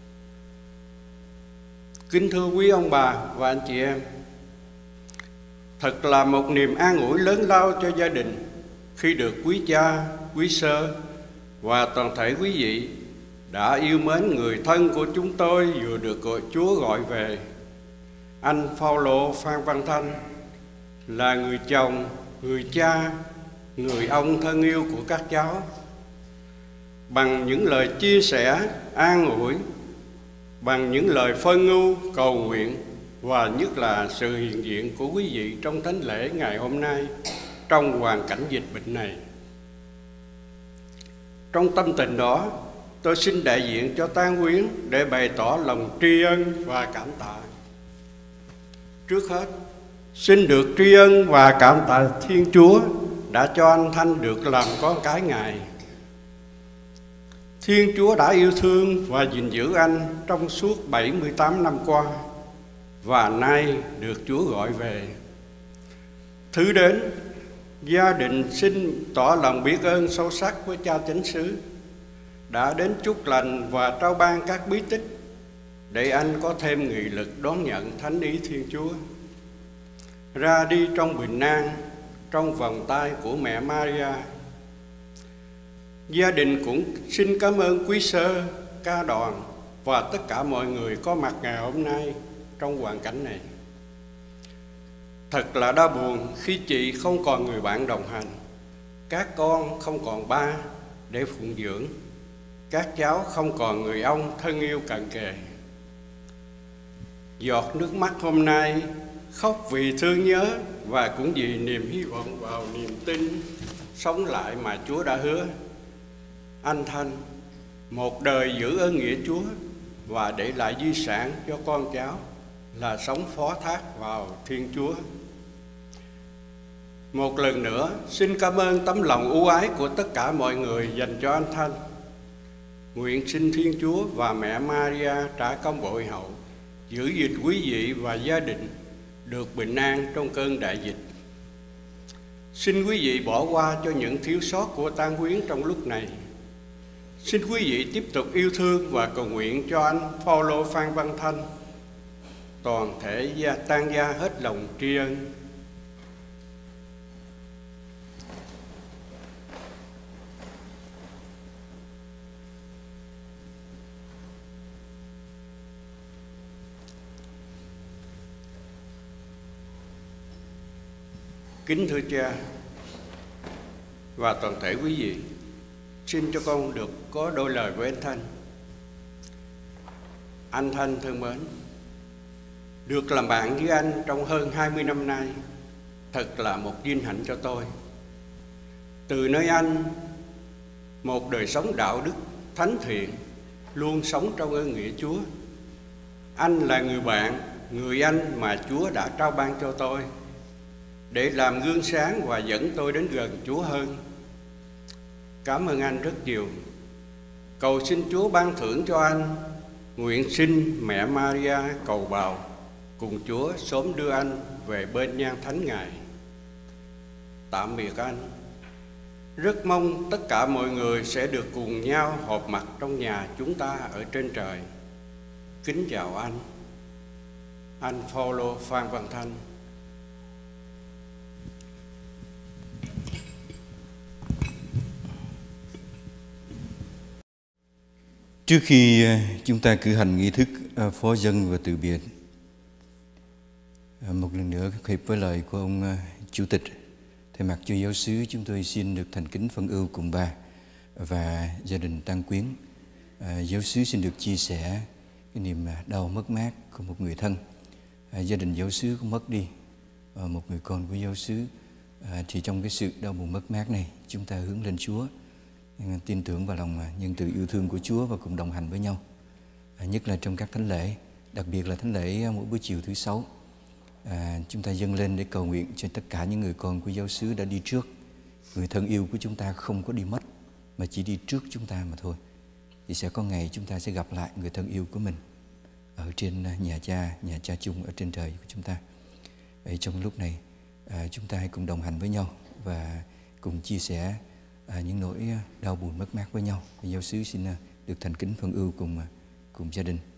Kính thưa quý ông bà và anh chị em, thật là một niềm an ủi lớn lao cho gia đình khi được quý cha, quý sơ và toàn thể quý vị đã yêu mến người thân của chúng tôi vừa được gọi Chúa gọi về. Anh Phaolô Phan Văn Thanh là người chồng, người cha, người ông thân yêu của các cháu. Bằng những lời chia sẻ, an ủi, bằng những lời phân ưu, cầu nguyện và nhất là sự hiện diện của quý vị trong thánh lễ ngày hôm nay trong hoàn cảnh dịch bệnh này. Trong tâm tình đó, tôi xin đại diện cho tang quyến để bày tỏ lòng tri ân và cảm tạ. Trước hết, xin được tri ân và cảm tạ Thiên Chúa đã cho anh Thanh được làm con cái Ngài. Thiên Chúa đã yêu thương và gìn giữ anh trong suốt bảy mươi tám năm qua, và nay được Chúa gọi về. Thứ đến, gia đình xin tỏ lòng biết ơn sâu sắc với cha chánh xứ đã đến chúc lành và trao ban các bí tích để anh có thêm nghị lực đón nhận thánh ý Thiên Chúa. Ra đi trong bình an, trong vòng tay của mẹ Maria. Gia đình cũng xin cảm ơn quý sơ, ca đoàn và tất cả mọi người có mặt ngày hôm nay trong hoàn cảnh này. Thật là đau buồn khi chị không còn người bạn đồng hành, các con không còn ba để phụng dưỡng, các cháu không còn người ông thân yêu cận kề. Giọt nước mắt hôm nay khóc vì thương nhớ và cũng vì niềm hy vọng vào niềm tin sống lại mà Chúa đã hứa. Anh Thanh một đời giữ ơn nghĩa Chúa và để lại di sản cho con cháu là sống phó thác vào Thiên Chúa. Một lần nữa xin cảm ơn tấm lòng ưu ái của tất cả mọi người dành cho anh Thanh. Nguyện xin Thiên Chúa và mẹ Maria trả công bội hậu, giữ gìn quý vị và gia đình được bình an trong cơn đại dịch. Xin quý vị bỏ qua cho những thiếu sót của tang quyến trong lúc này. Xin quý vị tiếp tục yêu thương và cầu nguyện cho anh Phaolô Phan Văn Thanh, toàn thể gia tang gia hết lòng tri ân. Kính thưa cha và toàn thể quý vị, xin cho con được có đôi lời với anh Thanh. Anh Thanh thân mến, được làm bạn với anh trong hơn hai mươi năm nay thật là một vinh hạnh cho tôi. Từ nơi anh, một đời sống đạo đức, thánh thiện, luôn sống trong ơn nghĩa Chúa. Anh là người bạn, người anh mà Chúa đã trao ban cho tôi để làm gương sáng và dẫn tôi đến gần Chúa hơn. Cảm ơn anh rất nhiều. Cầu xin Chúa ban thưởng cho anh. Nguyện xin mẹ Maria cầu bào cùng Chúa sớm đưa anh về bên nhan thánh Ngài. Tạm biệt anh. Rất mong tất cả mọi người sẽ được cùng nhau họp mặt trong nhà chúng ta ở trên trời. Kính chào anh. Anh Phaolô Phan Văn Thanh. Trước khi chúng ta cử hành nghi thức phó dâng và từ biệt, một lần nữa hiệp với lời của ông Chủ tịch, thay mặt cho giáo xứ, chúng tôi xin được thành kính phân ưu cùng bà và gia đình tang quyến. Giáo xứ xin được chia sẻ cái niềm đau mất mát của một người thân. Gia đình giáo xứ cũng mất đi một người con của giáo xứ. Thì trong cái sự đau buồn mất mát này, chúng ta hướng lên Chúa, tin tưởng vào lòng nhân từ yêu thương của Chúa và cùng đồng hành với nhau, nhất là trong các thánh lễ, đặc biệt là thánh lễ mỗi buổi chiều thứ sáu. À, chúng ta dâng lên để cầu nguyện cho tất cả những người con của giáo xứ đã đi trước. Người thân yêu của chúng ta không có đi mất mà chỉ đi trước chúng ta mà thôi. Thì sẽ có ngày chúng ta sẽ gặp lại người thân yêu của mình ở trên nhà cha, nhà cha chung ở trên trời của chúng ta. Vậy trong lúc này à, chúng ta hãy cùng đồng hành với nhau và cùng chia sẻ À, những nỗi đau buồn mất mát với nhau. Giáo xứ xin được thành kính phân ưu cùng cùng gia đình.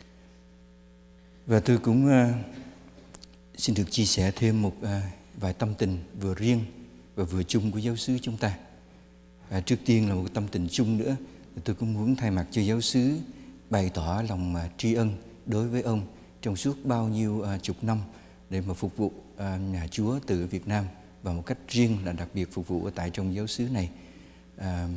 Và tôi cũng uh, xin được chia sẻ thêm một uh, vài tâm tình vừa riêng và vừa chung của giáo xứ chúng ta. À, trước tiên là một tâm tình chung nữa, tôi cũng muốn thay mặt cho giáo xứ bày tỏ lòng uh, tri ân đối với ông trong suốt bao nhiêu uh, chục năm để mà phục vụ uh, nhà Chúa từ Việt Nam, và một cách riêng là đặc biệt phục vụ ở tại trong giáo xứ này. À,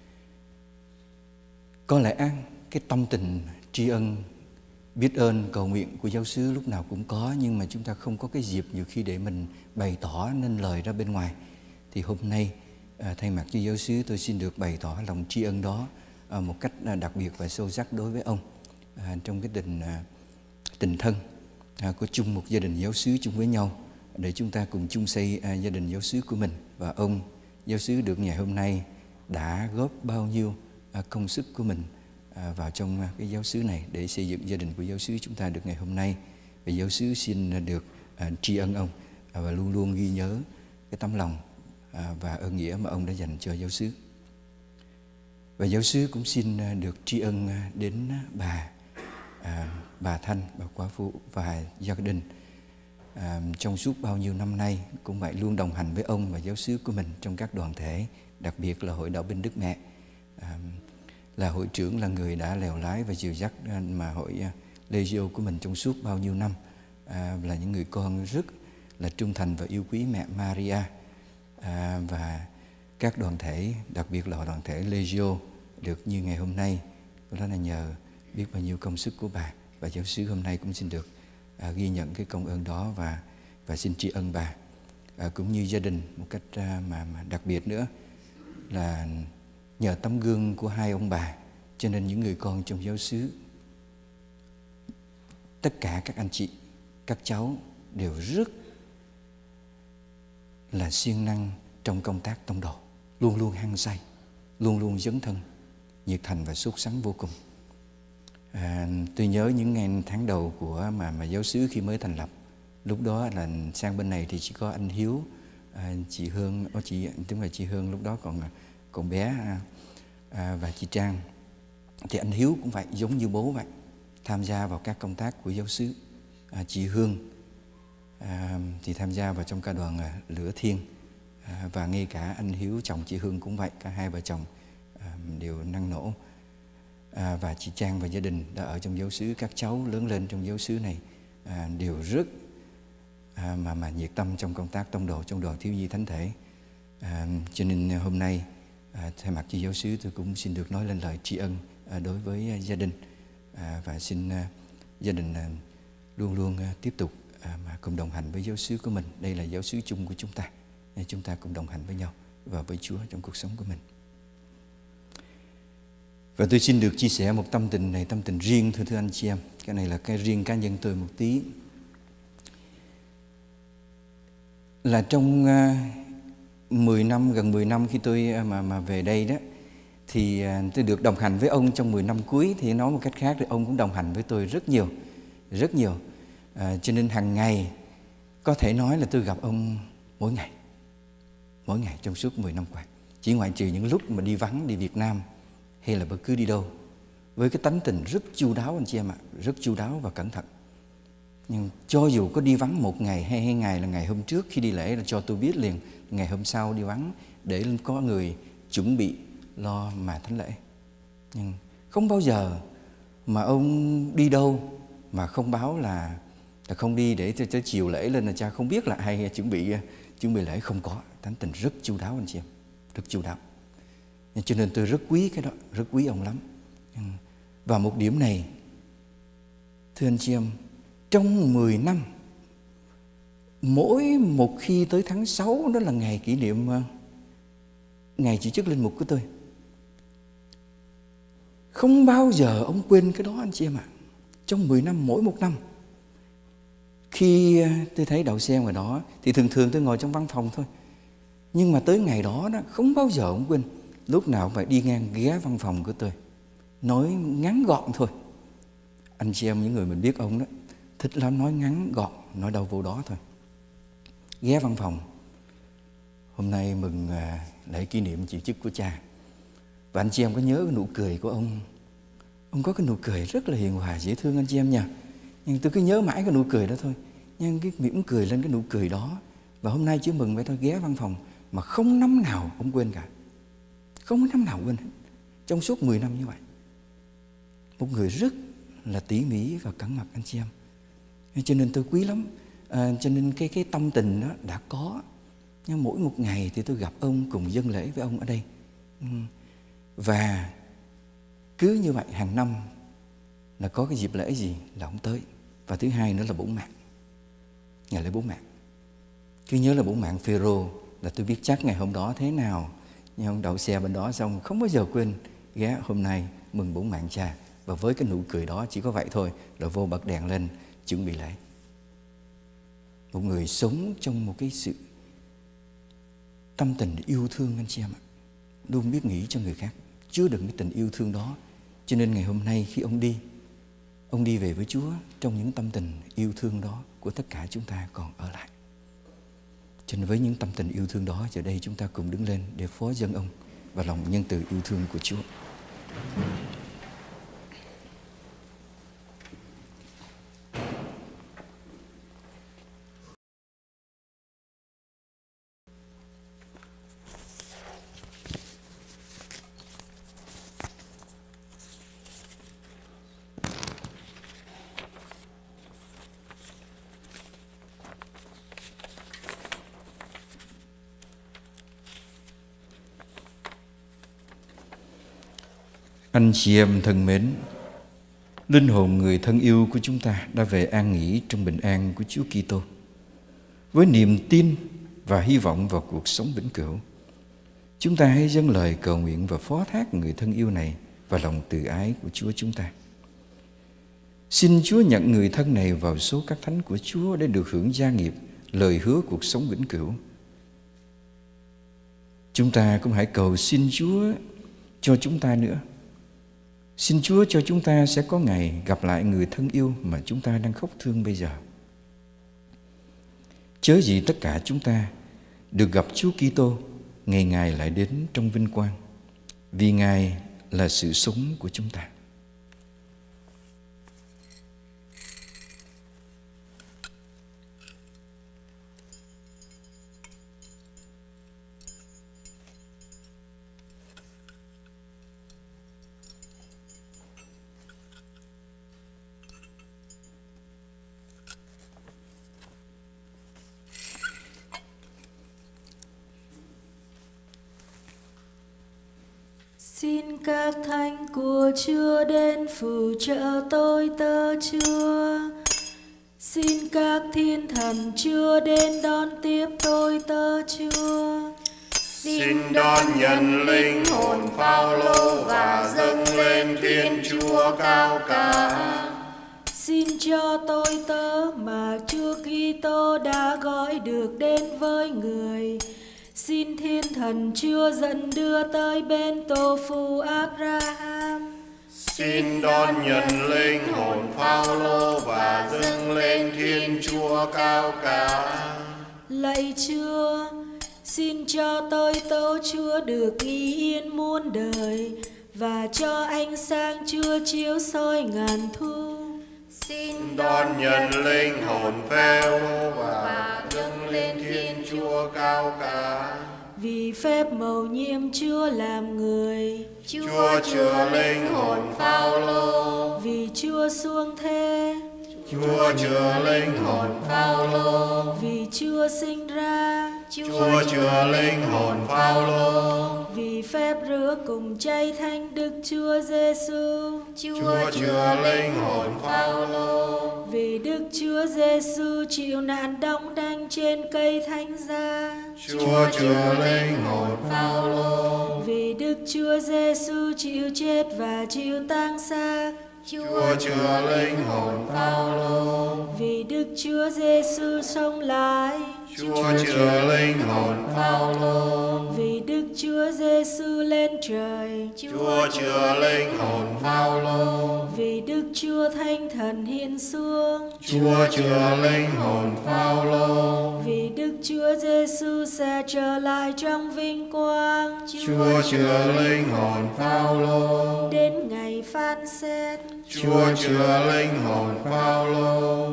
có lẽ cái tâm tình tri ân, biết ơn, cầu nguyện của giáo xứ lúc nào cũng có, nhưng mà chúng ta không có cái dịp nhiều khi để mình bày tỏ nên lời ra bên ngoài. Thì hôm nay à, thay mặt cho giáo xứ, tôi xin được bày tỏ lòng tri ân đó à, một cách à, đặc biệt và sâu sắc đối với ông à, trong cái tình à, tình thân à, có chung một gia đình giáo xứ chung với nhau, để chúng ta cùng chung xây à, gia đình giáo xứ của mình. Và ông giáo xứ được ngày hôm nay đã góp bao nhiêu à, công sức của mình à, vào trong à, cái giáo xứ này để xây dựng gia đình của giáo xứ chúng ta được ngày hôm nay. Và giáo xứ xin được à, tri ân ông và luôn luôn ghi nhớ cái tấm lòng và ơn nghĩa mà ông đã dành cho giáo xứ. Và giáo xứ cũng xin được tri ân đến bà à, bà Thanh, bà quả phụ và gia đình à, trong suốt bao nhiêu năm nay cũng vậy, luôn đồng hành với ông và giáo xứ của mình trong các đoàn thể, đặc biệt là hội đạo binh Đức Mẹ. À, là hội trưởng, là người đã lèo lái và dìu dắt mà hội Legio của mình trong suốt bao nhiêu năm, à, là những người con rất là trung thành và yêu quý mẹ Maria. À, và các đoàn thể, đặc biệt là đoàn thể Legio được như ngày hôm nay, đó là nhờ biết bao nhiêu công sức của bà, và giáo xứ hôm nay cũng xin được à, ghi nhận cái công ơn đó và và xin tri ân bà, à, cũng như gia đình một cách à, mà, mà đặc biệt nữa là nhờ tấm gương của hai ông bà, cho nên những người con trong giáo xứ, tất cả các anh chị, các cháu đều rất là siêng năng trong công tác tông đồ, luôn luôn hăng say, luôn luôn dấn thân, nhiệt thành và sốt sắng vô cùng. À, tôi nhớ những ngày tháng đầu của mà, mà giáo xứ khi mới thành lập, lúc đó là sang bên này thì chỉ có anh Hiếu, à, chị Hương, ô chị, tức là chị Hương lúc đó còn còn bé, à, và chị Trang. Thì anh Hiếu cũng vậy, giống như bố vậy, tham gia vào các công tác của giáo xứ. À, chị Hương à, thì tham gia vào trong ca đoàn à, Lửa Thiên, à, và ngay cả anh Hiếu chồng chị Hương cũng vậy, cả hai vợ chồng à, đều năng nổ. À, và chị Trang và gia đình đã ở trong giáo xứ, các cháu lớn lên trong giáo xứ này à, đều rất à, mà mà nhiệt tâm trong công tác tông đồ trong đoàn thiếu nhi thánh thể. À, cho nên hôm nay à, thay mặt cho giáo xứ, tôi cũng xin được nói lên lời tri ân à, đối với à, gia đình, à, và xin à, gia đình à, luôn luôn à, tiếp tục à, mà cùng đồng hành với giáo xứ của mình. Đây là giáo xứ chung của chúng ta, nên chúng ta cùng đồng hành với nhau và với Chúa trong cuộc sống của mình. Và tôi xin được chia sẻ một tâm tình này, tâm tình riêng thưa thưa anh chị em. Cái này là cái riêng cá nhân tôi một tí. Là trong uh, mười năm, gần mười năm khi tôi uh, mà mà về đây đó, thì uh, tôi được đồng hành với ông trong mười năm cuối. Thì nói một cách khác thì ông cũng đồng hành với tôi rất nhiều, rất nhiều. Uh, cho nên hàng ngày có thể nói là tôi gặp ông mỗi ngày, mỗi ngày trong suốt mười năm qua. Chỉ ngoại trừ những lúc mà đi vắng, đi Việt Nam hay là bất cứ đi đâu, với cái tánh tình rất chu đáo anh chị em ạ, rất chu đáo và cẩn thận. Nhưng cho dù có đi vắng một ngày hay hai ngày, là ngày hôm trước khi đi lễ là cho tôi biết liền, ngày hôm sau đi vắng để có người chuẩn bị lo mà thánh lễ. Nhưng không bao giờ mà ông đi đâu mà không báo là, là không đi để cho, cho chiều lễ lên là cha không biết là ai chuẩn bị chuẩn bị lễ. Không có, tánh tình rất chu đáo anh chị em, rất chu đáo. Cho nên tôi rất quý cái đó, rất quý ông lắm. Và một điểm này, thưa anh chị em, trong mười năm, mỗi một khi tới tháng sáu, đó là ngày kỷ niệm ngày chỉ chức linh mục của tôi, không bao giờ ông quên cái đó anh chị em ạ. Trong mười năm, mỗi một năm, khi tôi thấy đậu xe ngoài đó thì thường thường tôi ngồi trong văn phòng thôi, nhưng mà tới ngày đó, đó không bao giờ ông quên. Lúc nào cũng phải đi ngang ghé văn phòng của tôi, nói ngắn gọn thôi. Anh chị em, những người mình biết ông đó, thích lắm nói ngắn gọn, nói đâu vô đó thôi. Ghé văn phòng, hôm nay mừng à, lễ kỷ niệm chịu chức của cha. Và anh chị em có nhớ cái nụ cười của ông? Ông có cái nụ cười rất là hiền hòa, dễ thương anh chị em nha. Nhưng tôi cứ nhớ mãi cái nụ cười đó thôi. Nhưng cái mỉm cười lên cái nụ cười đó. Và hôm nay chỉ mừng vậy thôi, ghé văn phòng mà không năm nào ông quên cả. Không có năm nào quên hết. Trong suốt mười năm như vậy. Một người rất là tỉ mỉ và cẩn mật anh chị em. Cho nên tôi quý lắm. À, cho nên cái cái tâm tình đó đã có. Nhưng mỗi một ngày thì tôi gặp ông, cùng dâng lễ với ông ở đây. Và cứ như vậy hàng năm là có cái dịp lễ gì là ông tới. Và thứ hai nữa là bổn mạng, ngày lễ bổn mạng. Cứ nhớ là bổn mạng Phêrô là tôi biết chắc ngày hôm đó thế nào. Nhưng ông đậu xe bên đó xong không bao giờ quên ghé hôm nay mừng bổn mạng cha. Và với cái nụ cười đó chỉ có vậy thôi là vô bật đèn lên chuẩn bị lễ. Một người sống trong một cái sự tâm tình yêu thương anh chị em ạ. Luôn biết nghĩ cho người khác, chứa đựng cái tình yêu thương đó. Cho nên ngày hôm nay khi ông đi, ông đi về với Chúa trong những tâm tình yêu thương đó của tất cả chúng ta còn ở lại. Cho nên với những tâm tình yêu thương đó, giờ đây chúng ta cùng đứng lên để phó dâng ông và lòng nhân từ yêu thương của Chúa. Anh chị em thân mến, linh hồn người thân yêu của chúng ta đã về an nghỉ trong bình an của Chúa Kitô. Với niềm tin và hy vọng vào cuộc sống vĩnh cửu, chúng ta hãy dâng lời cầu nguyện và phó thác người thân yêu này vào lòng từ ái của Chúa chúng ta. Xin Chúa nhận người thân này vào số các thánh của Chúa để được hưởng gia nghiệp, lời hứa cuộc sống vĩnh cửu. Chúng ta cũng hãy cầu xin Chúa cho chúng ta nữa. Xin Chúa cho chúng ta sẽ có ngày gặp lại người thân yêu mà chúng ta đang khóc thương bây giờ. Chớ gì tất cả chúng ta được gặp Chúa Kitô ngày Ngài lại đến trong vinh quang, vì Ngài là sự sống của chúng ta. Xin các thánh của Chúa đến phù trợ tôi tớ Chúa. Xin các thiên thần Chúa đến đón tiếp tôi tớ Chúa. Xin đón nhận linh hồn Phao-lô và dâng lên Thiên Chúa cao cả. Xin cho tôi tớ mà Chúa Kitô đã gọi được đến với người. Xin thiên thần Chúa dẫn đưa tới bên tổ phụ Abraham. Xin đón nhận linh hồn Phao-lô và dâng lên Thiên Chúa cao cả. Lạy Chúa, xin cho tôi tớ Chúa được nghỉ yên muôn đời và cho ánh sáng Chúa chiếu soi ngàn thu. Xin đón nhận linh hồn Phêrô và dâng lên Thiên Chúa cao cả. Vì phép mầu nhiệm Chúa làm người, Chúa chứa linh hồn Phao-lô. Vì Chúa xuống thế, Chúa chứa linh hồn Phao-lô. Vì Chúa sinh ra, Chúa chứa linh hồn Phao-lô. Vì phép rửa cùng cháy thánh Đức Chúa Giêsu, Chúa chứa linh hồn Phao-lô. Vì Đức Chúa Giêsu chịu nạn đóng đanh trên cây thánh giá, Chúa chứa linh hồn Phao-lô. Vì Đức Chúa Giêsu chịu chết và chịu tang xác, Chúa chứa linh hồn Phao-lô. Vì Đức Chúa Giêsu sống lại, Chúa chứa linh hồn Phao-lô. Vì Đức Chúa Giêsu lên trời, Chúa chứa linh hồn Phao-lô. Vì Đức Chúa Thánh Thần hiện xuống, Chúa chứa linh hồn Phao-lô. Vì Đức Chúa Giêsu sẽ trở lại trong vinh quang, Chúa chứa linh hồn Phao-lô. đến ngày phán xét, Chúa chứa linh hồn Phao-lô.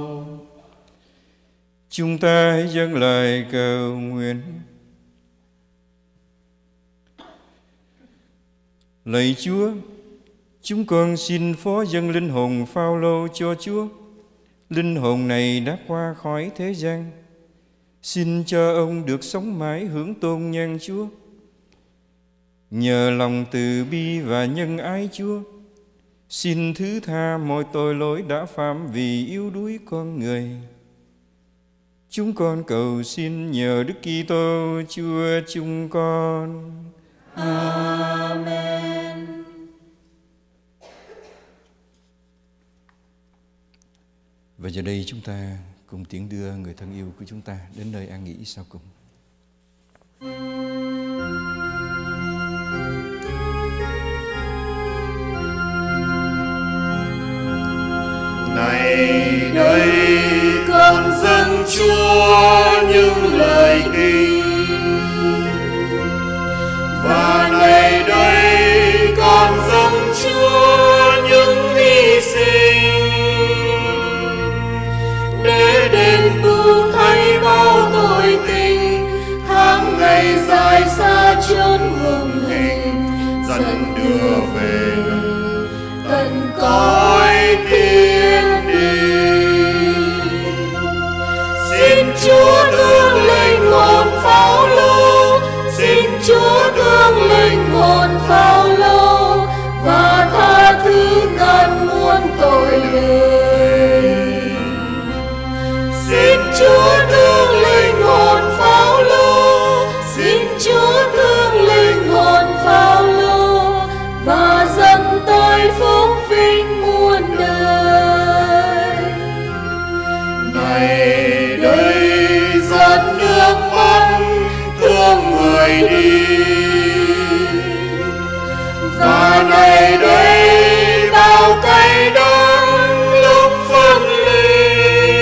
Chúng ta hãy dâng lời cầu nguyện. Lạy Chúa, chúng con xin phó dâng linh hồn Phao-lô cho Chúa. Linh hồn này đã qua khỏi thế gian. Xin cho ông được sống mãi hưởng tôn nhan Chúa. Nhờ lòng từ bi và nhân ái Chúa, xin thứ tha mọi tội lỗi đã phạm vì yếu đuối con người. Chúng con cầu xin nhờ Đức Kitô Chúa chúng con. Amen. Và giờ đây chúng ta cùng tiễn đưa người thân yêu của chúng ta đến nơi an nghỉ sau cùng. Này đây con dâng Chúa những lời kinh Chúa thương linh hồn Phaolô, xin Chúa thương linh hồn Phaolô và tha thứ ngàn muôn tội lỗi. Xin Chúa thương linh hồn Phaolô, xin Chúa thương linh hồn Phaolô và dâng tôi phúc vinh muôn đời. Này đây dẫn nước mắt thương người đi, và này đây bao cay đắng lúc phân ly,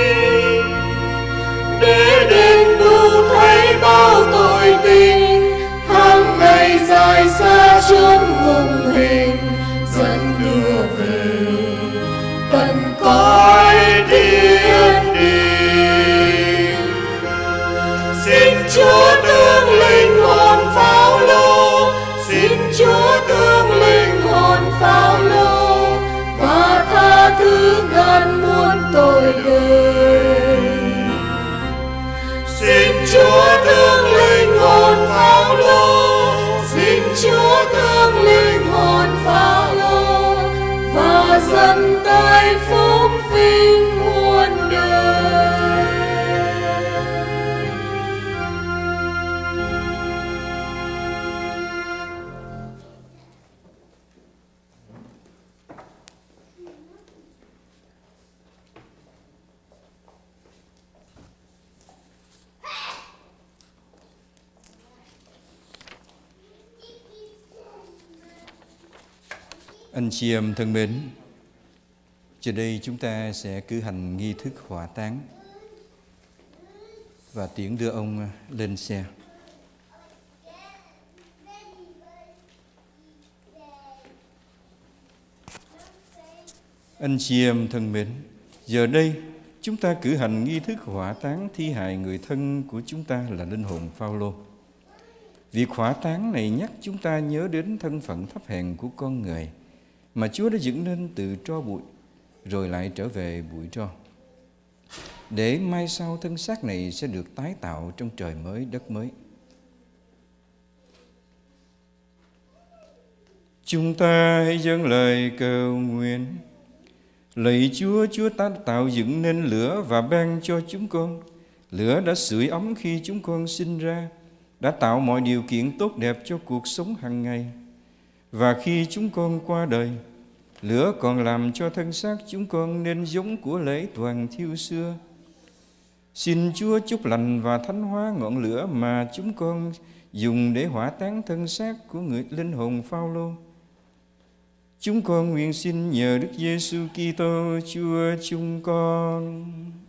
để đền bù thay bao tội tình hàng ngày dài xa chốn ngục hình dẫn đưa về tận cõi thiên đình. Xin Chúa thương linh hồn Phaolô, xin Chúa thương linh hồn Phaolô và tha thứ ngàn muôn tội đời. Xin Chúa thương linh hồn Phaolô, xin Chúa thương linh hồn Phaolô và dâng tới phúc vinh muôn đời. Anh chị em thân mến, giờ đây chúng ta sẽ cử hành nghi thức hỏa táng và tiễn đưa ông lên xe. Anh chị em thân mến, giờ đây chúng ta cử hành nghi thức hỏa táng thi hài người thân của chúng ta là linh hồn Phaolô. Việc hỏa táng này nhắc chúng ta nhớ đến thân phận thấp hèn của con người mà Chúa đã dựng nên từ tro bụi rồi lại trở về bụi tro, để mai sau thân xác này sẽ được tái tạo trong trời mới đất mới. Chúng ta hãy dâng lời cầu nguyện. Lạy Chúa, Chúa ta tạo dựng nên lửa và ban cho chúng con. Lửa đã sưởi ấm khi chúng con sinh ra, đã tạo mọi điều kiện tốt đẹp cho cuộc sống hàng ngày. Và khi chúng con qua đời, lửa còn làm cho thân xác chúng con nên giống của lễ toàn thiêu xưa. Xin Chúa chúc lành và thánh hóa ngọn lửa mà chúng con dùng để hỏa táng thân xác của người linh hồn Phaolô. Chúng con nguyện xin nhờ Đức Giêsu Kitô Chúa chúng con.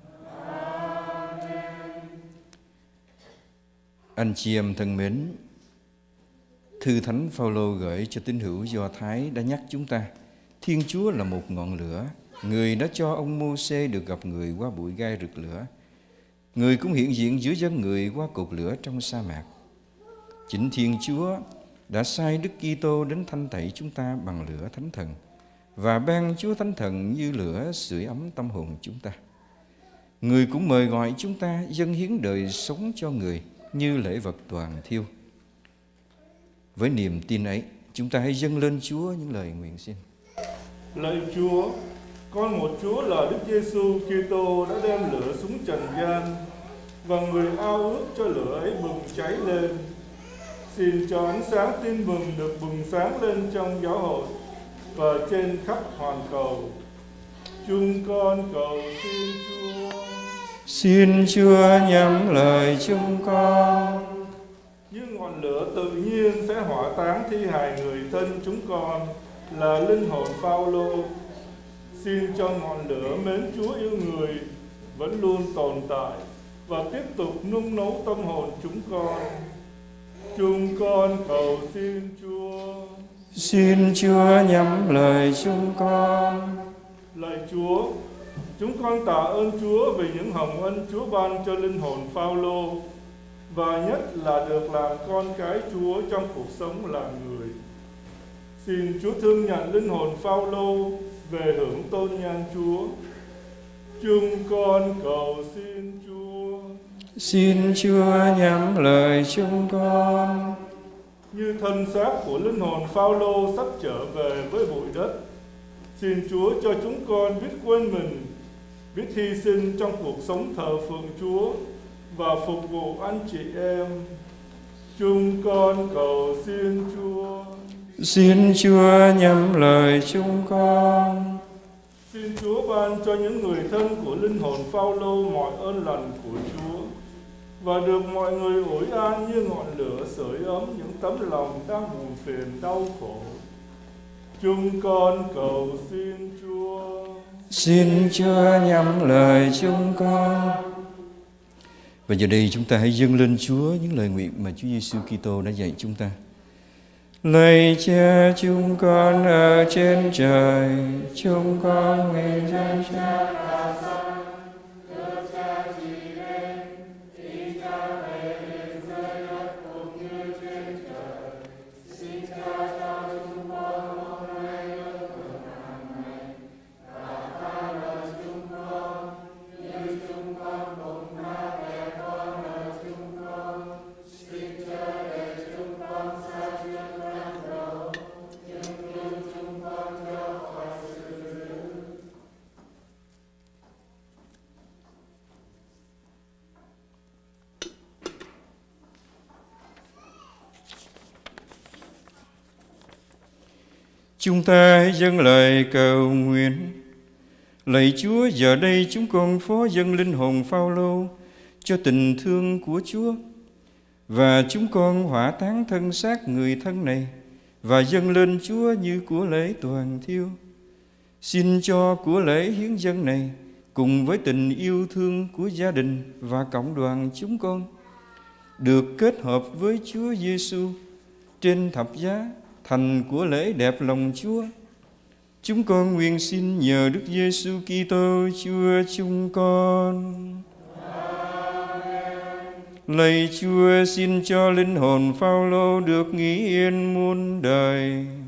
Anh chị em thân mến, thư thánh Phaolô gửi cho tín hữu Do Thái đã nhắc chúng ta Thiên Chúa là một ngọn lửa. Người đã cho ông Mô-sê được gặp người qua bụi gai rực lửa. Người cũng hiện diện giữa dân người qua cột lửa trong sa mạc. Chính Thiên Chúa đã sai Đức Kitô đến thanh tẩy chúng ta bằng lửa Thánh Thần và ban Chúa Thánh Thần như lửa sưởi ấm tâm hồn chúng ta. Người cũng mời gọi chúng ta dâng hiến đời sống cho người như lễ vật toàn thiêu. Với niềm tin ấy, chúng ta hãy dâng lên Chúa những lời nguyện xin. Lạy Chúa, con một Chúa là Đức Giêsu Kitô đã đem lửa xuống trần gian và người ao ước cho lửa ấy bừng cháy lên. Xin cho ánh sáng tin mừng được bừng sáng lên trong giáo hội và trên khắp hoàn cầu. Chúng con cầu xin Chúa. Xin Chúa nhắm lời chúng con. Như ngọn lửa tự nhiên sẽ hỏa táng thi hài người thân chúng con là linh hồn Phaolô. Xin cho ngọn lửa mến Chúa yêu người vẫn luôn tồn tại và tiếp tục nung nấu tâm hồn chúng con. Chúng con cầu xin Chúa. Xin Chúa nhắm lời chúng con. Lạy Chúa, chúng con tạ ơn Chúa vì những hồng ân Chúa ban cho linh hồn Phaolô, và nhất là được làm con cái Chúa trong cuộc sống làm người. Xin Chúa thương nhận linh hồn Phaolô về hưởng tôn nhan Chúa. Chúng con cầu xin Chúa. Xin Chúa nhắm lời chúng con. Như thân xác của linh hồn Phao-lô sắp trở về với bụi đất, xin Chúa cho chúng con biết quên mình, biết hy sinh trong cuộc sống thờ phượng Chúa và phục vụ anh chị em. Chúng con cầu xin Chúa. Xin Chúa nhắm lời chúng con. Xin Chúa ban cho những người thân của linh hồn Phao-lô mọi ơn lành của Chúa và được mọi người ủi an như ngọn lửa sưởi ấm những tấm lòng đang buồn phiền đau khổ. Chúng con cầu xin Chúa. Xin Chúa nhắm lời chúng con. Và giờ đây chúng ta hãy dâng lên Chúa những lời nguyện mà Chúa Giêsu Kitô đã dạy chúng ta. Lạy Cha chúng con ở trên trời, chúng con nguyện danh Cha là sanh, nước Cha trị đến, ý Cha về lên dưới đất cũng như trên trời. Xin Cha cho chúng con hôm nay lương thực hàng ngày, và tha nợ chúng con như chúng con cũng tha kẻ con nợ chúng con. Xin Cha để chúng con xa trước gian dầu, nhưng cứu chúng con cho khỏi sự dữ. Chúng ta hãy dâng lời cầu nguyện. Lạy Chúa, giờ đây chúng con phó dâng linh hồn Phao-lô cho tình thương của Chúa, và chúng con hỏa táng thân xác người thân này và dâng lên Chúa như của lễ toàn thiêu. Xin cho của lễ hiến dâng này cùng với tình yêu thương của gia đình và cộng đoàn chúng con được kết hợp với Chúa Giêsu trên thập giá thành của lễ đẹp lòng Chúa. Chúng con nguyện xin nhờ Đức Giêsu Kitô Chúa chúng con. Lạy Chúa, xin cho linh hồn Phao-lô được nghỉ yên muôn đời.